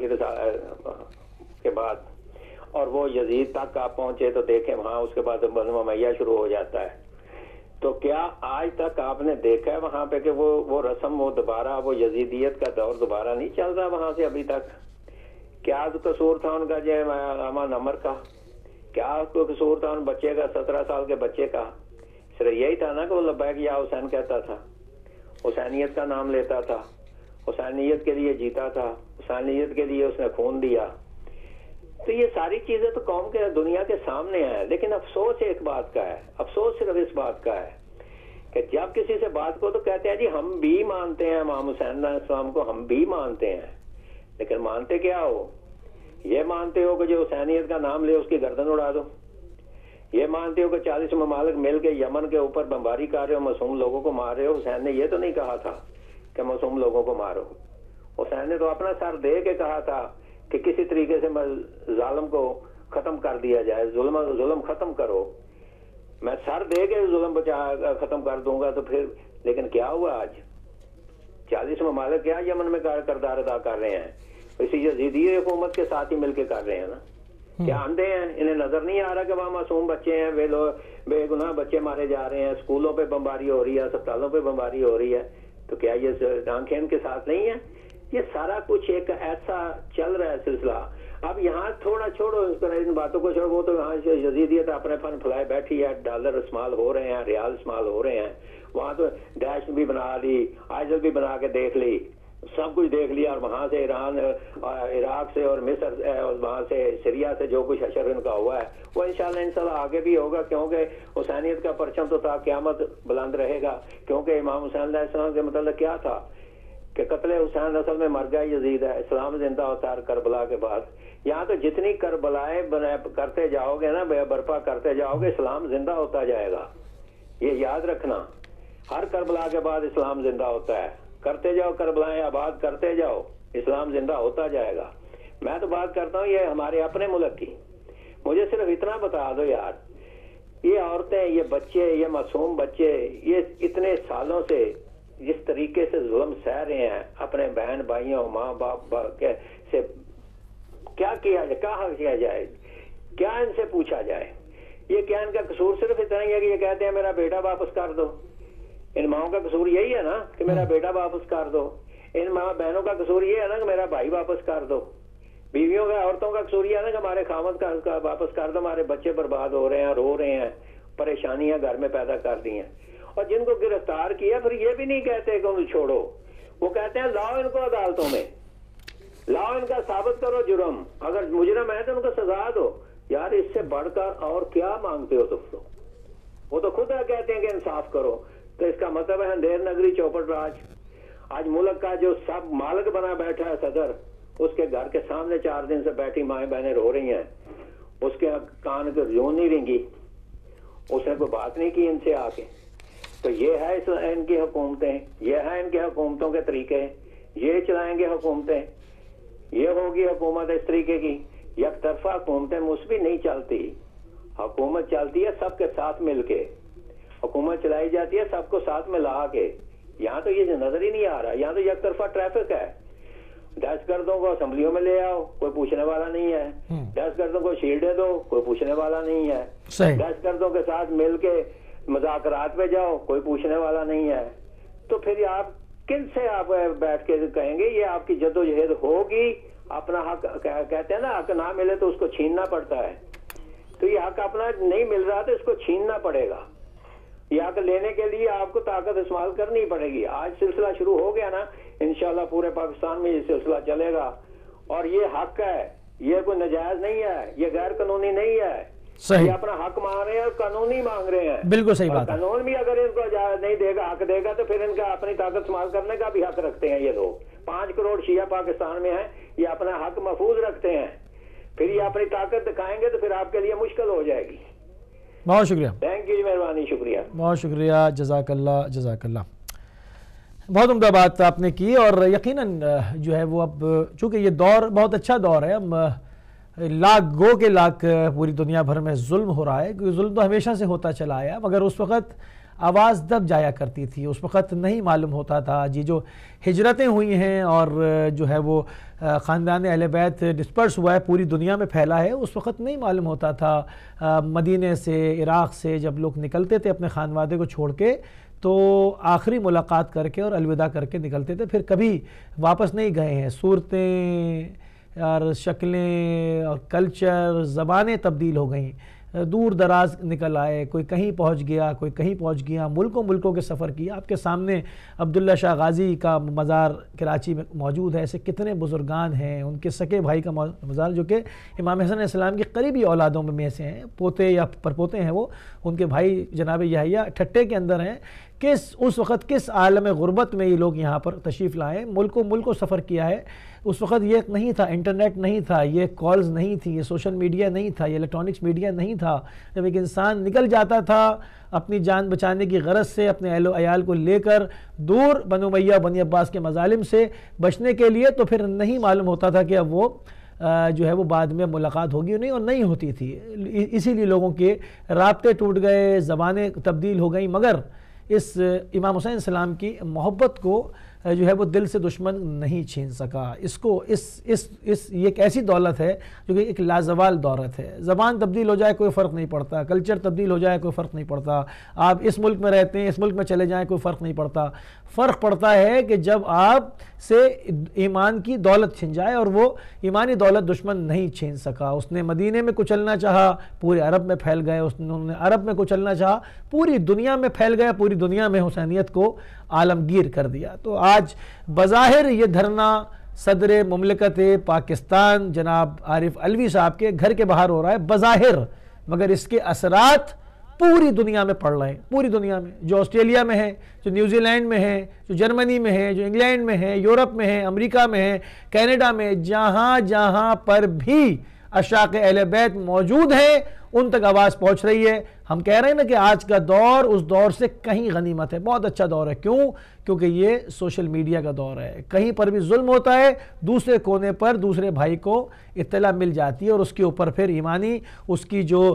کے بعد، اور وہ یزید تک آپ پہنچے تو دیکھیں وہاں اس کے بعد بنو امیہ شروع ہو جاتا ہے۔ تو کیا آج تک آپ نے دیکھا ہے وہاں پہ کہ وہ وہ رسم وہ دوبارہ وہ یزیدیت کا دور دوبارہ نہیں چل رہا وہاں سے ابھی تک؟ کیا قصور تھا ان کا جو علامہ نمر کا؟ کیا قصور تھا ان بچے کا، سترہ سال کے بچے کا؟ صرف یہی تھا نا کہ وہ لبیک یا حسین کہتا تھا، حسینیت کا نام لیتا تھا، حسینیت کے لیے جیتا تھا، حسینیت کے لیے اس نے خون دیا۔ تو یہ ساری چیزیں تو قوم کے دنیا کے سامنے ہیں، لیکن افسوس ایک بات کا ہے، افسوس صرف اس بات کا ہے کہ جب کسی سے بات کو تو کہتے ہیں جی ہم بھی مانتے ہیں امام حسین علیہ السلام کو، ہم بھی مانتے ہیں، لیکن مانتے کیا ہو؟ یہ مانتے ہو کہ جو حسینیت کا نام لے اس کی گردن اڑا دو، یہ مانتے ہو کہ چالیس ممالک مل کے یمن کے اوپر بمباری کر رہے ہو، معصوم لوگوں کو مار رہے ہو۔ حسین نے یہ تو نہیں کہا تھا کہ معصوم لوگوں کو مارو، حسین نے تو اپنا سر دے کے کہا تھا کہ کسی طریقے سے ظالم کو ختم کر دیا جائے، ظلم ظلم ختم کرو۔ میں سر دے کے ظلم بچا ختم کر دوں گا تو پھر، لیکن کیا ہوا آج؟ چالیس ممالک کیا یمن میں کردار ادا کر رہے ہیں، اسی یزیدی حکومت کے ساتھ ہی مل کے کر رہے ہیں نا. کیا اندھے ہیں؟ انہیں نظر نہیں آ رہا کہ وہاں معصوم بچے ہیں، بے لو بے گناہ بچے مارے جا رہے ہیں، اسکولوں پہ بمباری ہو رہی ہے، اسپتالوں پہ بمباری ہو رہی ہے، تو کیا یہ آنکھیں ان کے ساتھ نہیں ہیں؟ یہ سارا کچھ ایک ایسا چل رہا ہے سلسلہ. اب یہاں تھوڑا چھوڑو ان باتوں کو، چھوڑو، وہ تو یہاں یزیدیت اپنے فن پھیلائے بیٹھی ہے، ڈالر استعمال ہو رہے ہیں، ریال استعمال ہو رہے ہیں، وہاں تو ڈیش بھی بنا لی، آئزل بھی بنا کے دیکھ لی، سب کچھ دیکھ لیا، اور وہاں سے ایران عراق سے اور مصر اور وہاں سے سیریا سے جو کچھ حشر ان کا ہوا ہے وہ انشاءاللہ انشاءاللہ آگے بھی ہوگا، کیونکہ حسینیت کا پرچم تو تا قیامت بلند رہے گا. کیونکہ امام حسین علیہ السلام کے متعلق کیا تھا کہ قتل حسین اصل میں مر گیا یزید ہے، اسلام زندہ ہوتا ہے کربلا کے بعد. یہاں تو جتنی کربلائیں کرتے جاؤ گے نا، برپا کرتے جاؤ گے، اسلام زندہ ہوتا جائے گا. یہ یاد رکھنا، ہر کربلا کے بعد اسلام زندہ ہوتا ہے. کرتے جاؤ کربلائیں آباد کرتے جاؤ، اسلام زندہ ہوتا جائے گا. میں تو بات کرتا ہوں یہ ہمارے اپنے ملک کی. مجھے صرف اتنا بتا دو یار، یہ عورتیں، یہ بچے، یہ معصوم بچے، یہ اتنے سالوں سے جس طریقے سے ظلم سہ رہے ہیں اپنے بہن بھائیوں ماں باپ سے، کیا کیا جائے، کہا کیا جائے، کیا ان سے پوچھا جائے؟ یہ کیا ان کا قصور صرف اتنا ہی ہے کہ یہ کہتے ہیں میرا بیٹا واپس کر دو؟ ان ماؤں کا قصور یہی ہے نا کہ میرا بیٹا واپس کر دو. ان ماں بہنوں کا قصور یہ ہے نا کہ میرا بھائی واپس کر دو. بیویوں کا، عورتوں کا قصور یہ ہے نا کہ ہمارے خامد کا واپس کر دو، ہمارے بچے برباد ہو رہے ہیں، رو رہے ہیں، پریشانیاں گھر میں پیدا کر دی ہیں. اور جن کو گرفتار کیا پھر یہ بھی نہیں کہتے کہ انہیں چھوڑو، وہ کہتے ہیں لاؤ ان کو عدالتوں میں، لاؤ ان کا ثابت کرو جرم، اگر مجرم ہے تو ان کو سزا دو. یار اس سے بڑھ کر اور کیا مانگتے ہو تم لوگ؟ وہ تو خود کہتے ہیں کہ انصاف کرو. تو اس کا مطلب ہے اندھیر نگری چوپٹ راج. آج ملک کا جو سب مالک بنا بیٹھا ہے صدر، اس کے گھر کے سامنے چار دن سے بیٹھی مائیں بہنیں رو رہی ہیں، اس کے کان کو یوں نہیں رنگی، اس نے کوئی بات نہیں کی ان سے آ کے. تو یہ ہے ان کی حکومتیں، یہ ہے ان کے حکومتوں کے طریقے، یہ چلائیں گے حکومتیں. یہ ہوگی حکومت اس طریقے کی. یک طرفہ حکومتیں مثبت نہیں چلتی، حکومت چلتی ہے سب کے ساتھ مل کے، حکومت چلائی جاتی ہے سب کو ساتھ میں لا کے. یہاں تو یہ نظر ہی نہیں آ رہا. یہاں تو یک طرفہ ٹریفک ہے. دہشت گردوں کو اسمبلیوں میں لے آؤ، کوئی پوچھنے والا نہیں ہے. دہشت گردوں کو شیلڈیں دو، کوئی پوچھنے والا نہیں ہے. دہشت گردوں کے ساتھ مل کے مذاکرات پہ جاؤ، کوئی پوچھنے والا نہیں ہے. تو پھر آپ کن سے آپ بیٹھ کے کہیں گے یہ آپ کی جدوجہد ہوگی؟ اپنا حق کہتے ہیں نا، حق نہ ملے تو اس کو چھیننا پڑتا ہے. تو یہ حق اپنا نہیں مل رہا تو اس کو چھیننا پڑے گا. یہ حق لینے کے لیے آپ کو طاقت استعمال کرنی پڑے گی. آج سلسلہ شروع ہو گیا نا، انشاءاللہ پورے پاکستان میں یہ سلسلہ چلے گا. اور یہ حق ہے، یہ کوئی نجائز نہیں ہے، یہ غیر قانونی نہیں ہے. صحیح. یہ اپنا حق مانگ رہے ہیں اور قانونی مانگ رہے ہیں. بالکل صحیح بات ہے. قانون بھی اگر ان کو نہیں دے گا، حق دے گا، تو پھر ان کا اپنی طاقت استعمال کرنے کا بھی حق رکھتے ہیں. یہ لوگ پانچ کروڑ شیعہ پاکستان میں ہیں، یہ اپنا حق محفوظ رکھتے ہیں. پھر یہ اپنی طاقت دکھائیں گے تو پھر آپ کے لیے مشکل ہو جائے گی. بہت شکریہ. تھینک یو، مہربانی، شکریہ. بہت شکریہ، جزاک اللہ جزاک اللہ. بہت عمدہ بات آپ نے کی. اور یقیناً جو ہے وہ اب چونکہ یہ دور بہت اچھا دور ہے، لاکھ گو کے لاکھ پوری دنیا بھر میں ظلم ہو رہا ہے، کیونکہ ظلم تو ہمیشہ سے ہوتا چلا آیا، مگر اس وقت آواز دب جایا کرتی تھی. اس وقت نہیں معلوم ہوتا تھا. جی جو ہجرتیں ہوئی ہیں اور جو ہے وہ خاندان اہل بیت ڈسپرس ہوا ہے، پوری دنیا میں پھیلا ہے، اس وقت نہیں معلوم ہوتا تھا. مدینے سے، عراق سے جب لوگ نکلتے تھے اپنے خانوادے کو چھوڑ کے، تو آخری ملاقات کر کے اور الوداع کر کے نکلتے تھے، پھر کبھی واپس نہیں گئے ہیں. صورتیں اور شکلیں اور کلچر، زبانیں تبدیل ہو گئیں، دور دراز نکل آئے، کوئی کہیں پہنچ گیا، کوئی کہیں پہنچ گیا، ملکوں ملکوں کے سفر کیا. آپ کے سامنے عبداللہ شاہ غازی کا مزار کراچی میں موجود ہے. ایسے کتنے بزرگان ہیں، ان کے سکے بھائی کا مزار جو کہ امام حسن علیہ السلام کی قریبی اولادوں میں سے ہیں، پوتے یا پرپوتے ہیں وہ، ان کے بھائی جناب یحییٰ ٹھٹے کے اندر ہیں. کس اس وقت کس عالم غربت میں یہ لوگ یہاں پر تشریف لائے، ملکوں ملکوں سفر کیا ہے. اس وقت یہ نہیں تھا، انٹرنیٹ نہیں تھا، یہ کالز نہیں تھی، یہ سوشل میڈیا نہیں تھا، یہ الیکٹرانکس میڈیا نہیں تھا. جب ایک انسان نکل جاتا تھا اپنی جان بچانے کی غرض سے، اپنے اہل و عیال کو لے کر دور بنو امیہ بنی عباس کے مظالم سے بچنے کے لیے، تو پھر نہیں معلوم ہوتا تھا کہ اب وہ جو ہے وہ بعد میں ملاقات ہوگی نہیں اور نہیں ہوتی تھی، اسی لیے لوگوں کے رابطے ٹوٹ گئے، زبانیں تبدیل ہو گئیں، مگر اس امام حسین السلام کی محبت کو جو ہے وہ دل سے دشمن نہیں چھین سکا۔ اس کو اس اس اس یہ ایک ایسی دولت ہے جو کہ ایک لازوال دولت ہے۔ زبان تبدیل ہو جائے کوئی فرق نہیں پڑتا، کلچر تبدیل ہو جائے کوئی فرق نہیں پڑتا، آپ اس ملک میں رہتے ہیں اس ملک میں چلے جائیں کوئی فرق نہیں پڑتا، فرق پڑتا ہے کہ جب آپ سے ایمان کی دولت چھن جائے، اور وہ ایمانی دولت دشمن نہیں چھین سکا۔ اس نے مدینے میں کچلنا چاہا، پورے عرب میں پھیل گئے، اس نے عرب میں کچلنا چاہا، پوری دنیا میں پھیل گیا، پوری دنیا میں حسینیت کو عالمگیر کر دیا۔ تو آج بظاہر یہ دھرنا صدر مملکت پاکستان جناب عارف علوی صاحب کے گھر کے باہر ہو رہا ہے بظاہر، مگر اس کے اثرات پوری دنیا میں پڑ رہے ہیں، پوری دنیا میں، جو آسٹریلیا میں ہے، جو نیوزی لینڈ میں ہے، جو جرمنی میں ہے، جو انگلینڈ میں ہے، یورپ میں ہے، امریکہ میں ہے، کینیڈا میں، جہاں جہاں پر بھی عشاق اہل بیت موجود ہیں ان تک آواز پہنچ رہی ہے۔ ہم کہہ رہے ہیں نا کہ آج کا دور اس دور سے کہیں غنیمت ہے، بہت اچھا دور ہے۔ کیوں؟ کیونکہ یہ سوشل میڈیا کا دور ہے، کہیں پر بھی ظلم ہوتا ہے دوسرے کونے پر دوسرے بھائی کو اطلاع مل جاتی ہے، اور اس کے اوپر پھر ایمانی اس کی جو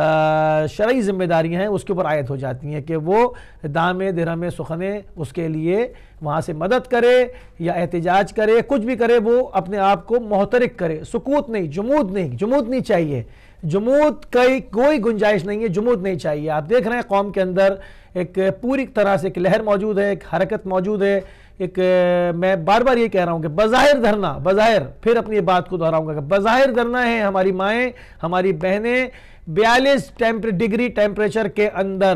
شرعی ذمہ داریاں ہیں اس کے اوپر عائد ہو جاتی ہیں کہ وہ دامے درہم سخنے اس کے لیے وہاں سے مدد کرے یا احتجاج کرے، کچھ بھی کرے، وہ اپنے آپ کو محترک کرے، سکوت نہیں، جمود نہیں، جمود نہیں چاہیے، جمود کی کوئی گنجائش نہیں ہے، جمود نہیں چاہیے۔ آپ دیکھ رہے ہیں قوم کے اندر ایک پوری طرح سے ایک لہر موجود ہے، ایک حرکت موجود ہے، ایک میں بار بار یہ کہہ رہا ہوں کہ بظاہر دھرنا، بظاہر پھر اپنی بات کو دہراؤں گا کہ بظاہر دھرنا ہے، ہماری مائیں ہماری بہنیں بیالیس ڈگری ٹیمپریچر کے اندر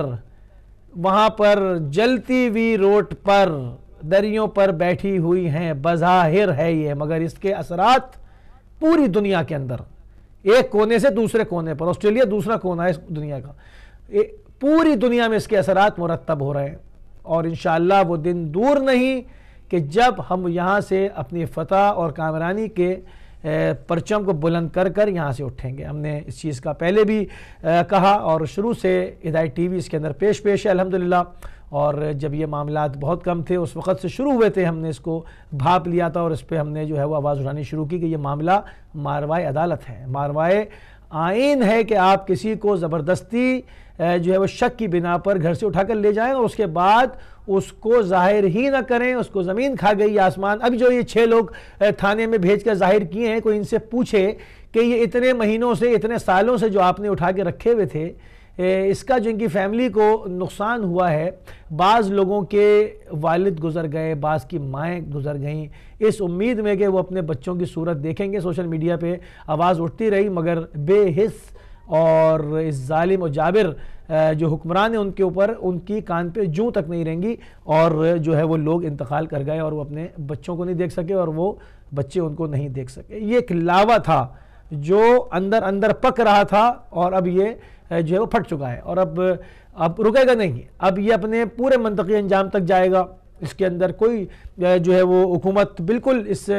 وہاں پر جلتی ہوئی روڈ پر دریوں پر بیٹھی ہوئی ہیں، بظاہر ہے یہ، مگر اس کے اثرات پوری دنیا کے اندر، ایک کونے سے دوسرے کونے پر، آسٹریلیا دوسرا کونا ہے اس دنیا کا، پوری دنیا میں اس کے اثرات مرتب ہو رہے ہیں، اور انشاءاللہ وہ دن دور نہیں کہ جب ہم یہاں سے اپنی فتح اور کامرانی کے پرچم کو بلند کر کر یہاں سے اٹھیں گے۔ ہم نے اس چیز کا پہلے بھی کہا، اور شروع سے ہدایت ٹی وی اس کے اندر پیش پیش ہے الحمدللہ، اور جب یہ معاملات بہت کم تھے اس وقت سے شروع ہوئے تھے، ہم نے اس کو بھاپ لیا تھا اور اس پہ ہم نے جو ہے وہ آواز اٹھانی شروع کی کہ یہ معاملہ ماروائے عدالت ہے، ماروائے آئین ہے کہ آپ کسی کو زبردستی جو ہے وہ شک کی بنا پر گھر سے اٹھا کر لے جائیں اور اس کے بعد اس کو ظاہر ہی نہ کریں، اس کو زمین کھا گئی آسمان۔ ابھی جو یہ چھ لوگ تھانے میں بھیج کر ظاہر کیے ہیں، کوئی ان سے پوچھے کہ یہ اتنے مہینوں سے اتنے سالوں سے جو آپ نے اٹھا کے رکھے ہوئے تھے، اس کا جو ان کی فیملی کو نقصان ہوا ہے، بعض لوگوں کے والد گزر گئے، بعض کی مائیں گزر گئیں، اس امید میں کہ وہ اپنے بچوں کی صورت دیکھیں گے۔ سوشل میڈیا پہ آواز اٹھتی رہی، مگر بے حس اور اس ظالم و جابر جو حکمران ہیں ان کے اوپر ان کی کان پہ جوں تک نہیں رہیں گی، اور جو ہے وہ لوگ انتقال کر گئے اور وہ اپنے بچوں کو نہیں دیکھ سکے اور وہ بچے ان کو نہیں دیکھ سکے۔ یہ ایک لاوا تھا جو اندر اندر پک رہا تھا، اور اب یہ جو ہے وہ پھٹ چکا ہے، اور اب اب رکے گا نہیں، اب یہ اپنے پورے منطقی انجام تک جائے گا۔ اس کے اندر کوئی جو ہے وہ حکومت بالکل اس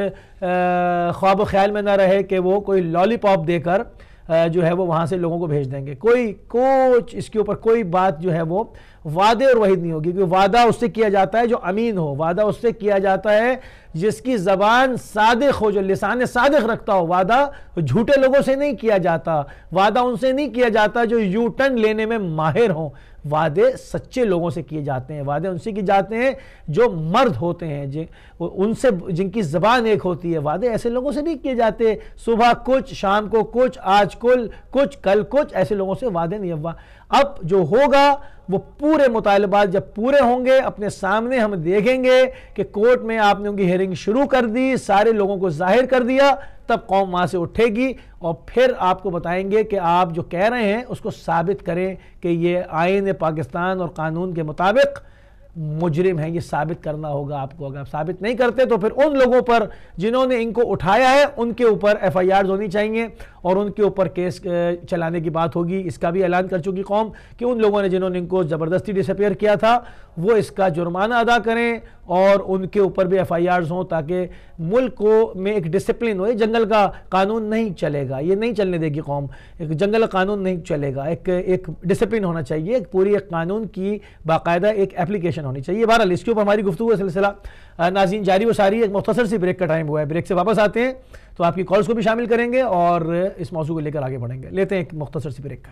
خواب و خیال میں نہ رہے کہ وہ کوئی لالی پاپ دے کر جو ہے وہ وہاں سے لوگوں کو بھیج دیں گے، کوئی کوچ اس کے اوپر کوئی بات جو ہے وہ وعدے اور وعید نہیں ہوگی، کیونکہ وعدہ اس سے کیا جاتا ہے جو امین ہو، وعدہ اس سے کیا جاتا ہے جس کی زبان صادق ہو، جو لسان صادق رکھتا ہو۔ وعدہ جھوٹے لوگوں سے نہیں کیا جاتا، وعدہ ان سے نہیں کیا جاتا جو یو ٹرن لینے میں ماہر ہوں، وعدے سچے لوگوں سے کیے جاتے ہیں، وعدے ان سے کی جاتے ہیں جو مرد ہوتے ہیں، ان سے جن کی زبان ایک ہوتی ہے۔ وعدے ایسے لوگوں سے نہیں کیے جاتے، صبح کچھ، شام کو کچھ، آج کل کچھ، کل کچھ، ایسے لوگوں سے وعدے نہیں ہوا۔ اب جو ہوگا وہ پورے مطالبات جب پورے ہوں گے، اپنے سامنے ہم دیکھیں گے کہ کورٹ میں آپ نے ان کی ہیئرنگ شروع کر دی، سارے لوگوں کو ظاہر کر دیا، تب قوم وہاں سے اٹھے گی اور پھر آپ کو بتائیں گے کہ آپ جو کہہ رہے ہیں اس کو ثابت کریں کہ یہ آئین پاکستان اور قانون کے مطابق مجرم ہے، یہ ثابت کرنا ہوگا آپ کو۔ اگر آپ ثابت نہیں کرتے تو پھر ان لوگوں پر جنہوں نے ان کو اٹھایا ہے ان کے اوپر ایف آئی آرز ہونی چاہیے اور ان کے اوپر کیس چلانے کی بات ہوگی۔ اس کا بھی اعلان کر چکی قوم کہ ان لوگوں نے جنہوں نے ان کو زبردستی ڈس اپیئر کیا تھا وہ اس کا جرمانہ ادا کریں اور ان کے اوپر بھی ایف آئی آرز ہوں، تاکہ ملک کو میں ایک ڈسپلن ہو۔ یہ جنگل کا قانون نہیں چلے گا، یہ نہیں چلنے دے گی قوم، ایک جنگل کا قانون نہیں چلے گا، ایک ایک ڈسپلن ہونا چاہیے، ایک پوری ایک قانون کی باقاعدہ ایک ایپلیکیشن ہونی چاہیے۔ بہرحال اس کے اوپر ہماری گفتگو کا سلسلہ ناظرین جاری و ساری، ایک مختصر سی بریک کا ٹائم ہوا ہے، بریک سے واپس آتے ہیں تو آپ کی کالز کو بھی شامل کریں گے اور اس موضوع کو لے کر آگے بڑھیں گے. لیتے ہیں ایک مختصر سی بریک کا.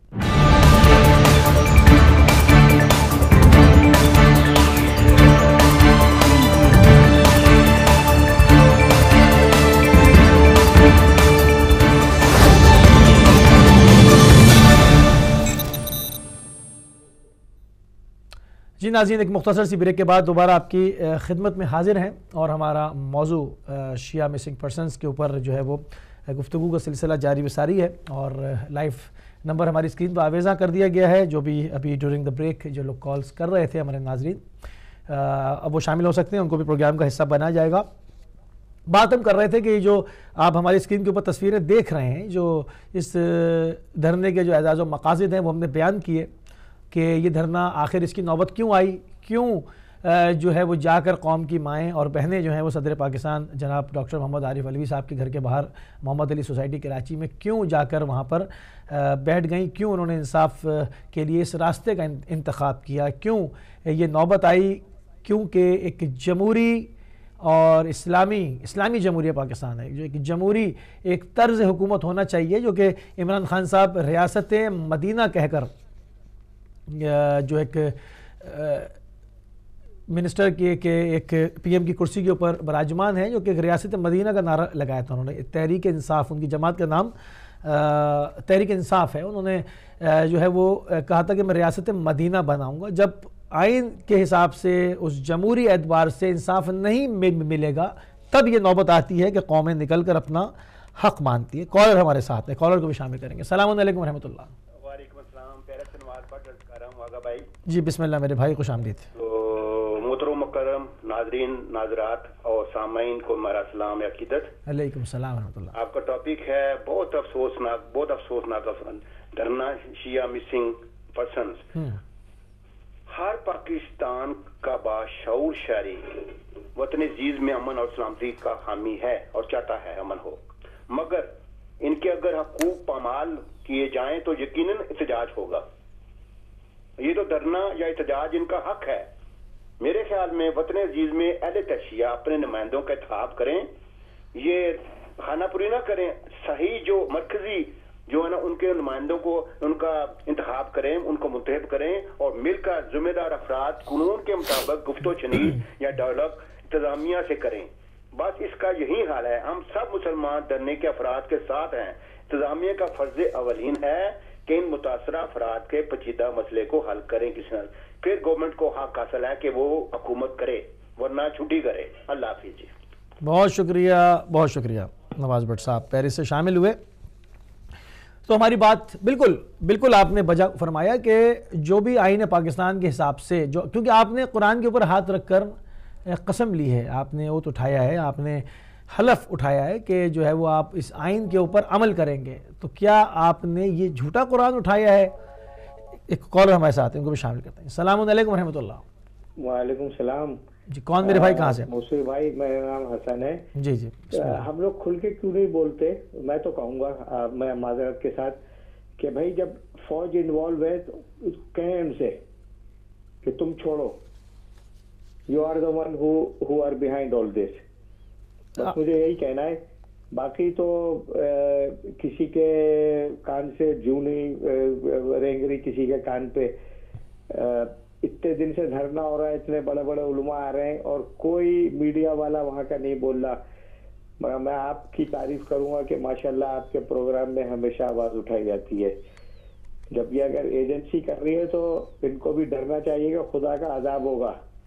جی ناظرین، ایک مختصر سی بریک کے بعد دوبارہ آپ کی خدمت میں حاضر ہیں اور ہمارا موضوع شیعہ مسنگ پرسنز کے اوپر جو ہے وہ گفتگو کا سلسلہ جاری و ساری ہے، اور لائیو نمبر ہماری اسکرین پہ آویزاں کر دیا گیا ہے. جو بھی ابھی ڈیورنگ دا بریک جو لوگ کالز کر رہے تھے ہمارے ناظرین، اب وہ شامل ہو سکتے ہیں، ان کو بھی پروگرام کا حصہ بنایا جائے گا. بات ہم کر رہے تھے کہ جو آپ ہماری اسکرین کے اوپر تصویریں دیکھ رہے ہیں، جو اس دھرنے کے جو اعزاز و مقاصد ہیں وہ ہم نے بیان کیے کہ یہ دھرنا آخر اس کی نوبت کیوں آئی، کیوں جو ہے وہ جا کر قوم کی مائیں اور بہنیں جو ہیں وہ صدر پاکستان جناب ڈاکٹر محمد عارف علوی صاحب کے گھر کے باہر محمد علی سوسائٹی کراچی میں کیوں جا کر وہاں پر بیٹھ گئیں، کیوں انہوں نے انصاف کے لیے اس راستے کا انتخاب کیا، کیوں یہ نوبت آئی، کیونکہ ایک جمہوری اور اسلامی اسلامی جمہوریہ پاکستان ہے، جو ایک جمہوری ایک طرز حکومت ہونا چاہیے، جو کہ عمران خان صاحب ریاست مدینہ کہہ کر جو ایک منسٹر کی کہ ایک پی ایم کی کرسی کے اوپر براجمان ہے، جو کہ ایک ریاست مدینہ کا نعرہ لگایا تھا انہوں نے. تحریک انصاف، ان کی جماعت کا نام تحریک انصاف ہے. انہوں نے جو ہے وہ کہا تھا کہ میں ریاست مدینہ بناؤں گا. جب آئین کے حساب سے اس جمہوری اعتبار سے انصاف نہیں ملے گا تب یہ نوبت آتی ہے کہ قومیں نکل کر اپنا حق مانتی ہے. کالر ہمارے ساتھ ہے، کالر کو بھی شامل کریں گے. السلام علیکم ورحمۃ اللہ. وعلیکم السلام. پہلے سے نواز پڑھ کر رہا ہوں آگا بھائی. جی بسم اللہ میرے بھائی، خوش آمدید. محترم مکرم ناظرین ناظرات اور سامعین کو میرا سلام عقیدت. علیکم السلام ورحمۃ اللہ. آپ کا ٹاپک ہے بہت افسوسناک بہت افسوسناک دھرنا شیعہ مسنگ پرسنز. ہر پاکستان کا باشعور شہری وطن عزیز میں امن اور سلامتی کا حامی ہے اور چاہتا ہے امن ہو، مگر ان کے اگر حقوق پامال کیے جائیں تو یقیناً احتجاج ہوگا. یہ تو دھرنا یا احتجاج ان کا حق ہے. میرے خیال میں وطن عزیز میں اہل تشیع اپنے نمائندوں کا انتخاب کریں، یہ خانہ پوری نہ کریں. صحیح جو مرکزی جو ہے نا ان کے نمائندوں کو ان کا انتخاب کریں، ان کو منتخب کریں اور مل کر ذمہ دار افراد قانون کے مطابق گفت و شنید یا ڈائلاگ انتظامیہ سے کریں. بس اس کا یہی حال ہے. ہم سب مسلمان دھرنے کے افراد کے ساتھ ہیں. انتظامیہ کا فرض اولین ہے کہ ان متاثرہ افراد کے پیچیدہ مسئلے کو حل کریں کسی نہ. پھر گورنمنٹ کو حق حاصل ہے کہ وہ حکومت کرے، ورنہ چھٹی کرے. اللہ حافظ. جی بہت شکریہ بہت شکریہ نواز بٹ صاحب پیرس سے شامل ہوئے. تو ہماری بات بالکل بالکل آپ نے بجا فرمایا کہ جو بھی آئین پاکستان کے حساب سے، جو کیونکہ آپ نے قرآن کے اوپر ہاتھ رکھ کر قسم لی ہے، آپ نے اوت اٹھایا ہے، آپ نے حلف اٹھایا ہے کہ جو ہے وہ آپ اس آئین کے اوپر عمل کریں گے، تو کیا آپ نے یہ جھوٹا قرآن اٹھایا ہے؟ ایک کالر ہمارے ساتھ ہیں، ان کو بھی شامل کرتے ہیں. السلام علیکم ورحمۃ اللہ. وعلیکم السلام. جی کون میرے بھائی، کہاں سے؟ موصول بھائی، میرا نام حسن ہے. جی جی. ہم لوگ کھل کے کیوں نہیں بولتے؟ میں تو کہوں گا میں معذرت کے ساتھ کہ بھائی جب فوج انوالو ہے تو کہیں ان سے کہ تم چھوڑو، you are the one who are behind all this. بس مجھے یہی کہنا ہے. باقی تو کسی کے کان سے جو نہیں رینگ رہی کسی کے کان پہ. اتنے دن سے دھرنا ہو رہا ہے، اتنے بڑے بڑے علماء آ رہے ہیں اور کوئی میڈیا والا وہاں کا نہیں بول رہا. میں آپ کی تعریف کروں گا کہ ماشاءاللہ آپ کے پروگرام میں ہمیشہ آواز اٹھائی جاتی ہے. جب یہ اگر ایجنسی کر رہی ہے تو ان کو بھی ڈرنا چاہیے کہ خدا کا عذاب ہوگا.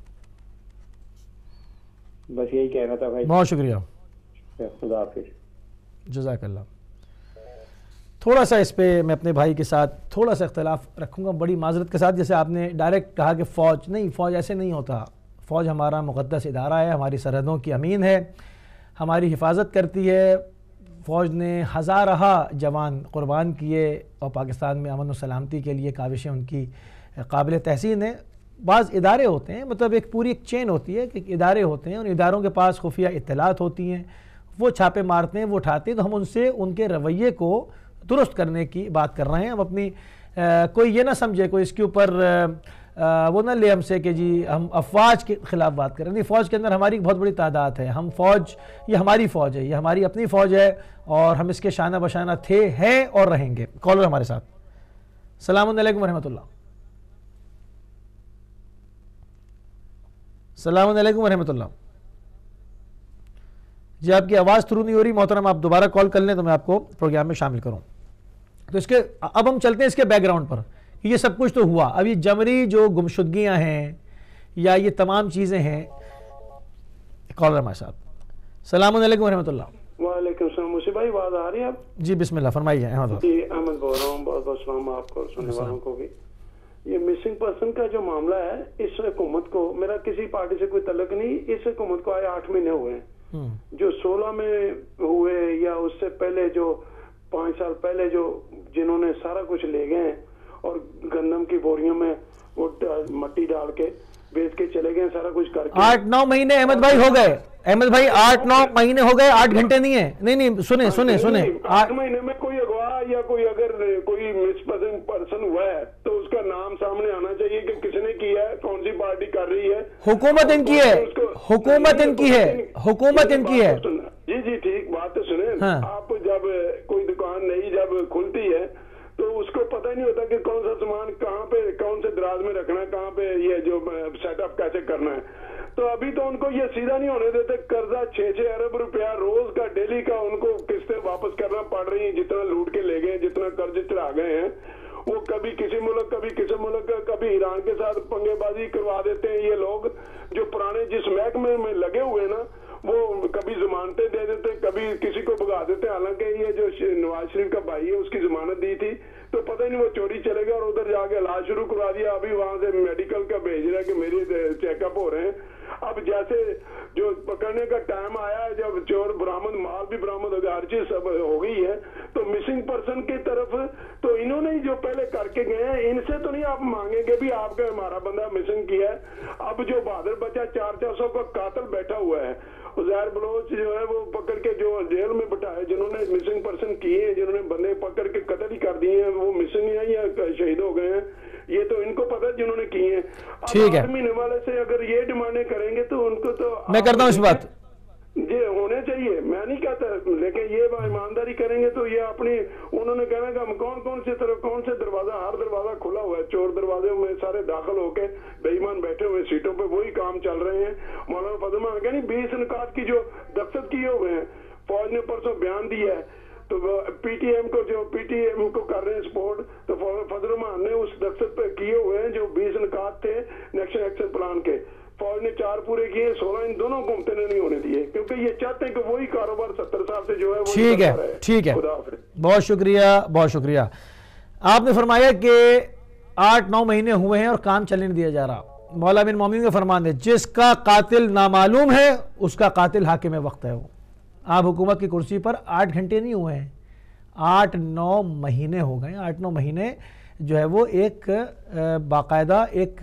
بس یہی کہنا تھا بھائی. بہت شکریہ. خدا حافظ. جزاک اللہ. تھوڑا سا اس پہ میں اپنے بھائی کے ساتھ تھوڑا سا اختلاف رکھوں گا بڑی معذرت کے ساتھ. جیسے آپ نے ڈائریکٹ کہا کہ فوج نہیں، فوج ایسے نہیں ہوتا. فوج ہمارا مقدس ادارہ ہے، ہماری سرحدوں کی امین ہے، ہماری حفاظت کرتی ہے. فوج نے ہزارہ جوان قربان کیے اور پاکستان میں امن و سلامتی کے لیے کاوشیں ان کی قابل تحسین ہیں. بعض ادارے ہوتے ہیں، مطلب ایک پوری ایک چین ہوتی ہے کہ ادارے ہوتے ہیں، ان اداروں کے پاس خفیہ اطلاعات ہوتی ہیں، وہ چھاپے مارتے ہیں، وہ اٹھاتے ہیں. تو ہم ان سے ان کے رویے کو درست کرنے کی بات کر رہے ہیں. ہم اپنی کوئی یہ نہ سمجھے، کوئی اس کے اوپر وہ نہ لے ہم سے کہ جی ہم افواج کے خلاف بات کریں. نہیں, فوج کے اندر ہماری بہت بڑی تعداد ہے. ہم فوج, یہ ہماری فوج ہے, یہ ہماری اپنی فوج ہے اور ہم اس کے شانہ بشانہ تھے, ہیں اور رہیں گے. کالر ہمارے ساتھ. السلام علیکم ورحمۃ اللہ. السلام علیکم ورحمۃ اللہ. جی آپ کی آواز تھرو نہیں ہو رہی محترم, آپ دوبارہ کال کر لیں تو میں آپ کو پروگرام میں شامل کروں. تو اس کے اب ہم چلتے ہیں اس کے بیک گراؤنڈ پر. یہ سب کچھ تو ہوا, اب یہ جمری جو گمشدگیاں ہیں یا یہ تمام چیزیں ہیں. کالر ہمارے ساتھ. السلام علیکم ورحمۃ اللہ. وعلیکم السلام. مجھے بھائی آواز آ رہی ہے آپ؟ جی بسم اللہ فرمائیے. احمد جی احمد بول رہا ہوں. بہت بہت سلام آپ کو, سننے والوں کو بھی. یہ مسنگ پرسن کا جو معاملہ ہے, اس حکومت کو, میرا کسی پارٹی سے کوئی تعلق نہیں, اس حکومت کو آئے آٹھ مہینے ہوئے ہیں. جو سولہ میں ہوئے یا اس سے پہلے جو پانچ سال پہلے جو جنہوں نے سارا کچھ لے گئے ہیں اور گندم کی بوریوں میں وہ مٹی ڈال کے بیچ کے چلے گئے, سارا کچھ کر کے. آٹھ نو مہینے احمد بھائی ہو گئے. احمد بھائی آٹھ نو مہینے ہو گئے, آٹھ گھنٹے نہیں ہے. نہیں نہیں سنیں سنیں سنیں آٹھ مہینے میں کوئی اغوا یا کوئی اگر کوئی مس پرسن ہوا ہے تو اس کا نام سامنے آنا چاہیے کہ کس نے کیا ہے, کون سی پارٹی کر رہی ہے. حکومت ان کی ہے, حکومت ان کی ہے, حکومت ان کی ہے. جی جی ٹھیک بات تو سنیں. آپ جب کوئی دکان نئی جب کھلتی ہے تو اس کو پتہ ہی نہیں ہوتا کہ کون سا سامان کہاں پہ, کون سے دراز میں رکھنا ہے, کہاں پہ یہ جو سیٹ اپ کیسے کرنا ہے. تو ابھی تو ان کو یہ سیدھا نہیں ہونے دیتے. قرضہ چھ چھ ارب روپیہ روز کا ڈیلی کا ان کو قسطیں واپس کرنا پڑ رہی ہیں. جتنا لوٹ کے لے گئے, جتنا قرض چڑھا گئے ہیں, وہ کبھی کسی ملک کبھی کسی ملک کبھی ایران کے ساتھ پنگے بازی کروا دیتے ہیں. یہ لوگ جو پرانے جس محکمے میں لگے ہوئے نا, وہ کبھی ضمانتیں دے دیتے, کبھی کسی کو بھگا دیتے. حالانکہ یہ جو نواز شریف کا بھائی ہے اس کی ضمانت دی تھی تو پتہ ہی نہیں وہ چوری چلے گا اور ادھر جا کے علاج شروع کروا دیا. ابھی وہاں سے میڈیکل کا بھیج رہا ہے کہ میری چیک اپ ہو رہے ہیں. اب جیسے جو پکڑنے کا ٹائم آیا ہے, جب چور برآمد مال بھی برآمد ہو گیا, ہر چیز سب ہو گئی ہے, تو مسنگ پرسن کی طرف تو انہوں نے جو پہلے کر کے گئے ہیں, ان سے تو نہیں آپ مانگیں گے بھی آپ کا ہمارا بندہ مسنگ کیا ہے. اب جو بہادر بچہ چار چار سو کا قاتل بیٹھا ہوا ہے, عزیر بلوچ جو ہے وہ پکڑ کے جو جیل میں بٹھائے, جنہوں نے مسنگ پرسن کیے ہیں, جنہوں نے بندے پکڑ کے قتل ہی کر دیے ہیں, وہ مسنگ ہیں یا شہید ہو گئے ہیں, یہ تو ان کو پتہ جنہوں نے کیے ہیں. ٹھیک ہے, مہینے والے سے اگر یہ ڈیمانڈیں کریں گے تو ان کو تو میں کرتا ہوں اس بات. یہ ہونے چاہیے, میں نہیں کہتا, لیکن یہ ایمانداری کریں گے تو یہ اپنی انہوں نے کہنا کہ ہم کون کون سی طرف کون سے دروازہ, ہر دروازہ کھلا ہوا ہے, چور دروازے میں سارے داخل ہو کے بے ایمان بیٹھے ہوئے سیٹوں پہ وہی کام چل رہے ہیں. مولانا فضل الرحمان کہ نہیں بیس نکات کی جو دستخط کیے ہوئے ہیں, فوج نے پرسوں بیان دیا ہے, تو پی ٹی ایم کو جو پی ٹی ایم کو کر رہے ہیں سپورٹ, تو فضل الرحمان نے اس دستخط پہ کیے ہوئے ہیں جو بیس نکات تھے نیشنل ایکشن پلان کے. فوج نے چار پورے کیے, سولہ ان دونوں حکومتیں نے نہیں ہونے دیے, کیونکہ یہ چاہتے ہیں کہ وہی کاروبار ستر سال سے جو ہے وہ. ٹھیک ہے ٹھیک ہے, بہت شکریہ بہت شکریہ. آپ نے فرمایا کہ آٹھ نو مہینے ہوئے ہیں اور کام چلنے نہیں دیا جا رہا. مولا بن مومن کا فرمان ہے, جس کا قاتل نامعلوم ہے اس کا قاتل حاکم وقت ہے. وہ آپ حکومت کی کرسی پر آٹھ گھنٹے نہیں ہوئے ہیں, آٹھ نو مہینے ہو گئے. آٹھ نو مہینے جو ہے وہ ایک باقاعدہ ایک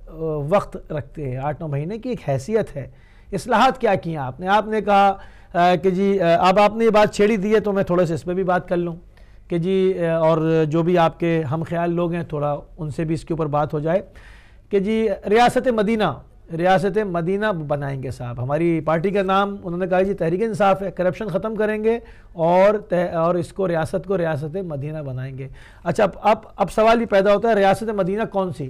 وقت رکھتے ہیں. آٹھ نو مہینے کی ایک حیثیت ہے. اصلاحات کیا کیا آپ نے؟ آپ نے کہا کہ جی اب آپ نے یہ بات چھیڑی دی ہے تو میں تھوڑے سے اس پہ بھی بات کر لوں کہ جی, اور جو بھی آپ کے ہم خیال لوگ ہیں تھوڑا ان سے بھی اس کے اوپر بات ہو جائے کہ جی ریاست مدینہ ریاست مدینہ بنائیں گے صاحب. ہماری پارٹی کا نام انہوں نے کہا جی تحریک انصاف ہے, کرپشن ختم کریں گے اور اور اس کو ریاست کو ریاست مدینہ بنائیں گے. اچھا اب اب سوال یہ پیدا ہوتا ہے, ریاست مدینہ کون سی؟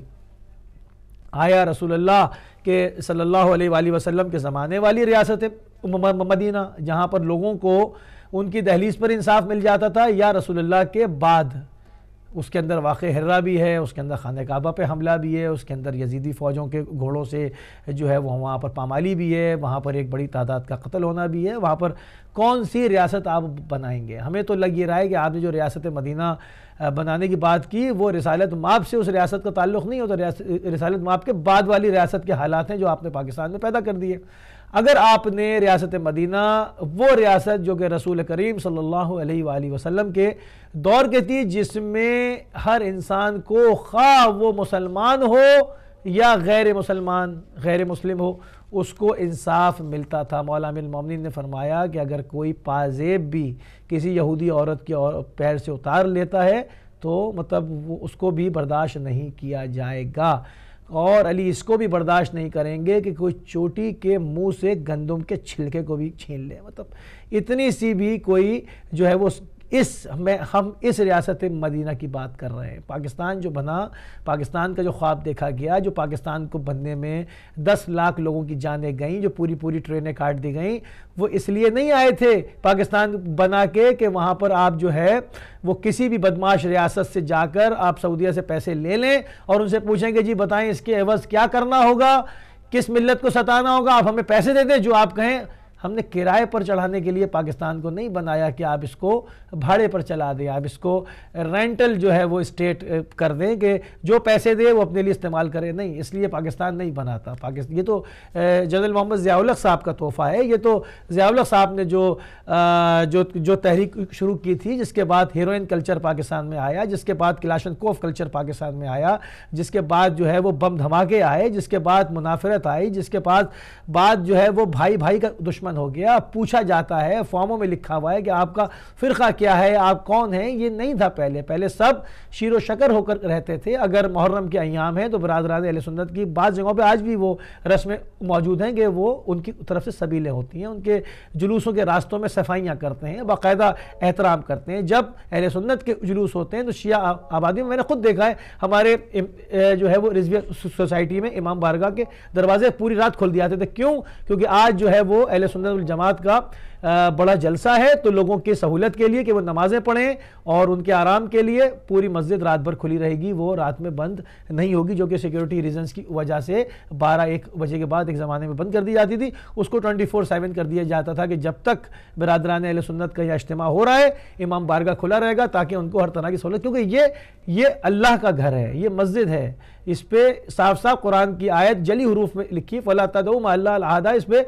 آیا رسول اللہ کے صلی اللہ علیہ وآلہ وسلم کے زمانے والی ریاست مدینہ جہاں پر لوگوں کو ان کی دہلیز پر انصاف مل جاتا تھا, یا رسول اللہ کے بعد اس کے اندر واقع ہرہ بھی ہے, اس کے اندر خانہ کعبہ پہ حملہ بھی ہے, اس کے اندر یزیدی فوجوں کے گھوڑوں سے جو ہے وہ وہاں پر پامالی بھی ہے, وہاں پر ایک بڑی تعداد کا قتل ہونا بھی ہے. وہاں پر کون سی ریاست آپ بنائیں گے؟ ہمیں تو لگ یہ رہا ہے کہ آپ نے جو ریاست مدینہ بنانے کی بات کی وہ رسالت مآب سے اس ریاست کا تعلق نہیں ہوتا, رسالت مآب کے بعد والی ریاست کے حالات ہیں جو آپ نے پاکستان میں پیدا کر دیے. اگر آپ نے ریاست مدینہ وہ ریاست جو کہ رسول کریم صلی اللہ علیہ وآلہ وسلم کے دور کے تھی, جس میں ہر انسان کو خواہ وہ مسلمان ہو یا غیر مسلمان غیر مسلم ہو اس کو انصاف ملتا تھا. مولا امیر المومنین نے فرمایا کہ اگر کوئی پازیب بھی کسی یہودی عورت کے پیر سے اتار لیتا ہے تو مطلب وہ اس کو بھی برداشت نہیں کیا جائے گا. اور علی اس کو بھی برداشت نہیں کریں گے کہ کوئی چوٹی کے منہ سے گندم کے چھلکے کو بھی چھین لے. مطلب اتنی سی بھی کوئی جو ہے وہ اس میں ہم اس ریاست مدینہ کی بات کر رہے ہیں. پاکستان جو بنا, پاکستان کا جو خواب دیکھا گیا, جو پاکستان کو بننے میں دس لاکھ لوگوں کی جانیں گئیں, جو پوری پوری ٹرینیں کاٹ دی گئیں, وہ اس لیے نہیں آئے تھے پاکستان بنا کے کہ وہاں پر آپ جو ہے وہ کسی بھی بدماش ریاست سے جا کر آپ سعودیہ سے پیسے لے لیں اور ان سے پوچھیں کہ جی بتائیں اس کے عوض کیا کرنا ہوگا, کس ملت کو ستانا ہوگا, آپ ہمیں پیسے دے دیں جو آپ کہیں. ہم نے کرائے پر چڑھانے کے لیے پاکستان کو نہیں بنایا کہ آپ اس کو بھاڑے پر چلا دیں, آپ اس کو رینٹل جو ہے وہ اسٹیٹ کر دیں کہ جو پیسے دے وہ اپنے لیے استعمال کرے. نہیں, اس لیے پاکستان نہیں بنا تھا. پاکستان یہ تو جنرل محمد ضیاء الحق صاحب کا تحفہ ہے. یہ تو ضیاء الحق صاحب نے جو جو جو تحریک شروع کی تھی, جس کے بعد ہیروئن کلچر پاکستان میں آیا, جس کے بعد کلاشن کوف کلچر پاکستان میں آیا, جس کے بعد جو ہے وہ بم دھماکے آئے, جس کے بعد منافرت آئی, جس کے بعد بعد جو ہے وہ بھائی بھائی کا دشمن ہو گیا. پوچھا جاتا ہے, فارموں میں لکھا ہوا ہے کہ آپ کا فرقہ کیا ہے, آپ کون ہیں. یہ نہیں تھا پہلے. پہلے سب شیر و شکر ہو کر رہتے تھے. اگر محرم کے ایام ہیں تو برادران اہل سنت کی بعض جگہوں پہ آج بھی وہ رسمیں موجود ہیں کہ وہ ان کی طرف سے سبیلیں ہوتی ہیں, ان کے جلوسوں کے راستوں میں صفائیاں کرتے ہیں, باقاعدہ احترام کرتے ہیں. جب اہل سنت کے جلوس ہوتے ہیں تو شیعہ آبادی میں میں نے خود دیکھا ہے, ہمارے جو ہے وہ رضویہ سوسائٹی میں امام بارگاہ کے دروازے پوری رات کھول دیے جاتے تھے. کیوں؟ کیونکہ آج جو ہے وہ اہل سنت والجماعت کا بڑا جلسہ ہے, تو لوگوں کی سہولت کے لیے کہ وہ نمازیں پڑھیں اور ان کے آرام کے لیے پوری مسجد رات بھر کھلی رہے گی, وہ رات میں بند نہیں ہوگی, جو کہ سیکیورٹی ریزنز کی وجہ سے بارہ ایک بجے کے بعد ایک زمانے میں بند کر دی جاتی تھی. اس کو ٹوئنٹی فور سیون کر دیا جاتا تھا کہ جب تک برادران اہل سنت کا یہ اجتماع ہو رہا ہے امام بارگاہ کھلا رہے گا, تاکہ ان کو ہر طرح کی سہولت, کیونکہ یہ یہ اللہ کا گھر ہے, یہ مسجد ہے. اس پہ صاف صاف قرآن کی آیت جلی حروف میں لکھی, فَلَا تَدْعُوا مَعَ اللَّهِ أَحَدًا, اس پہ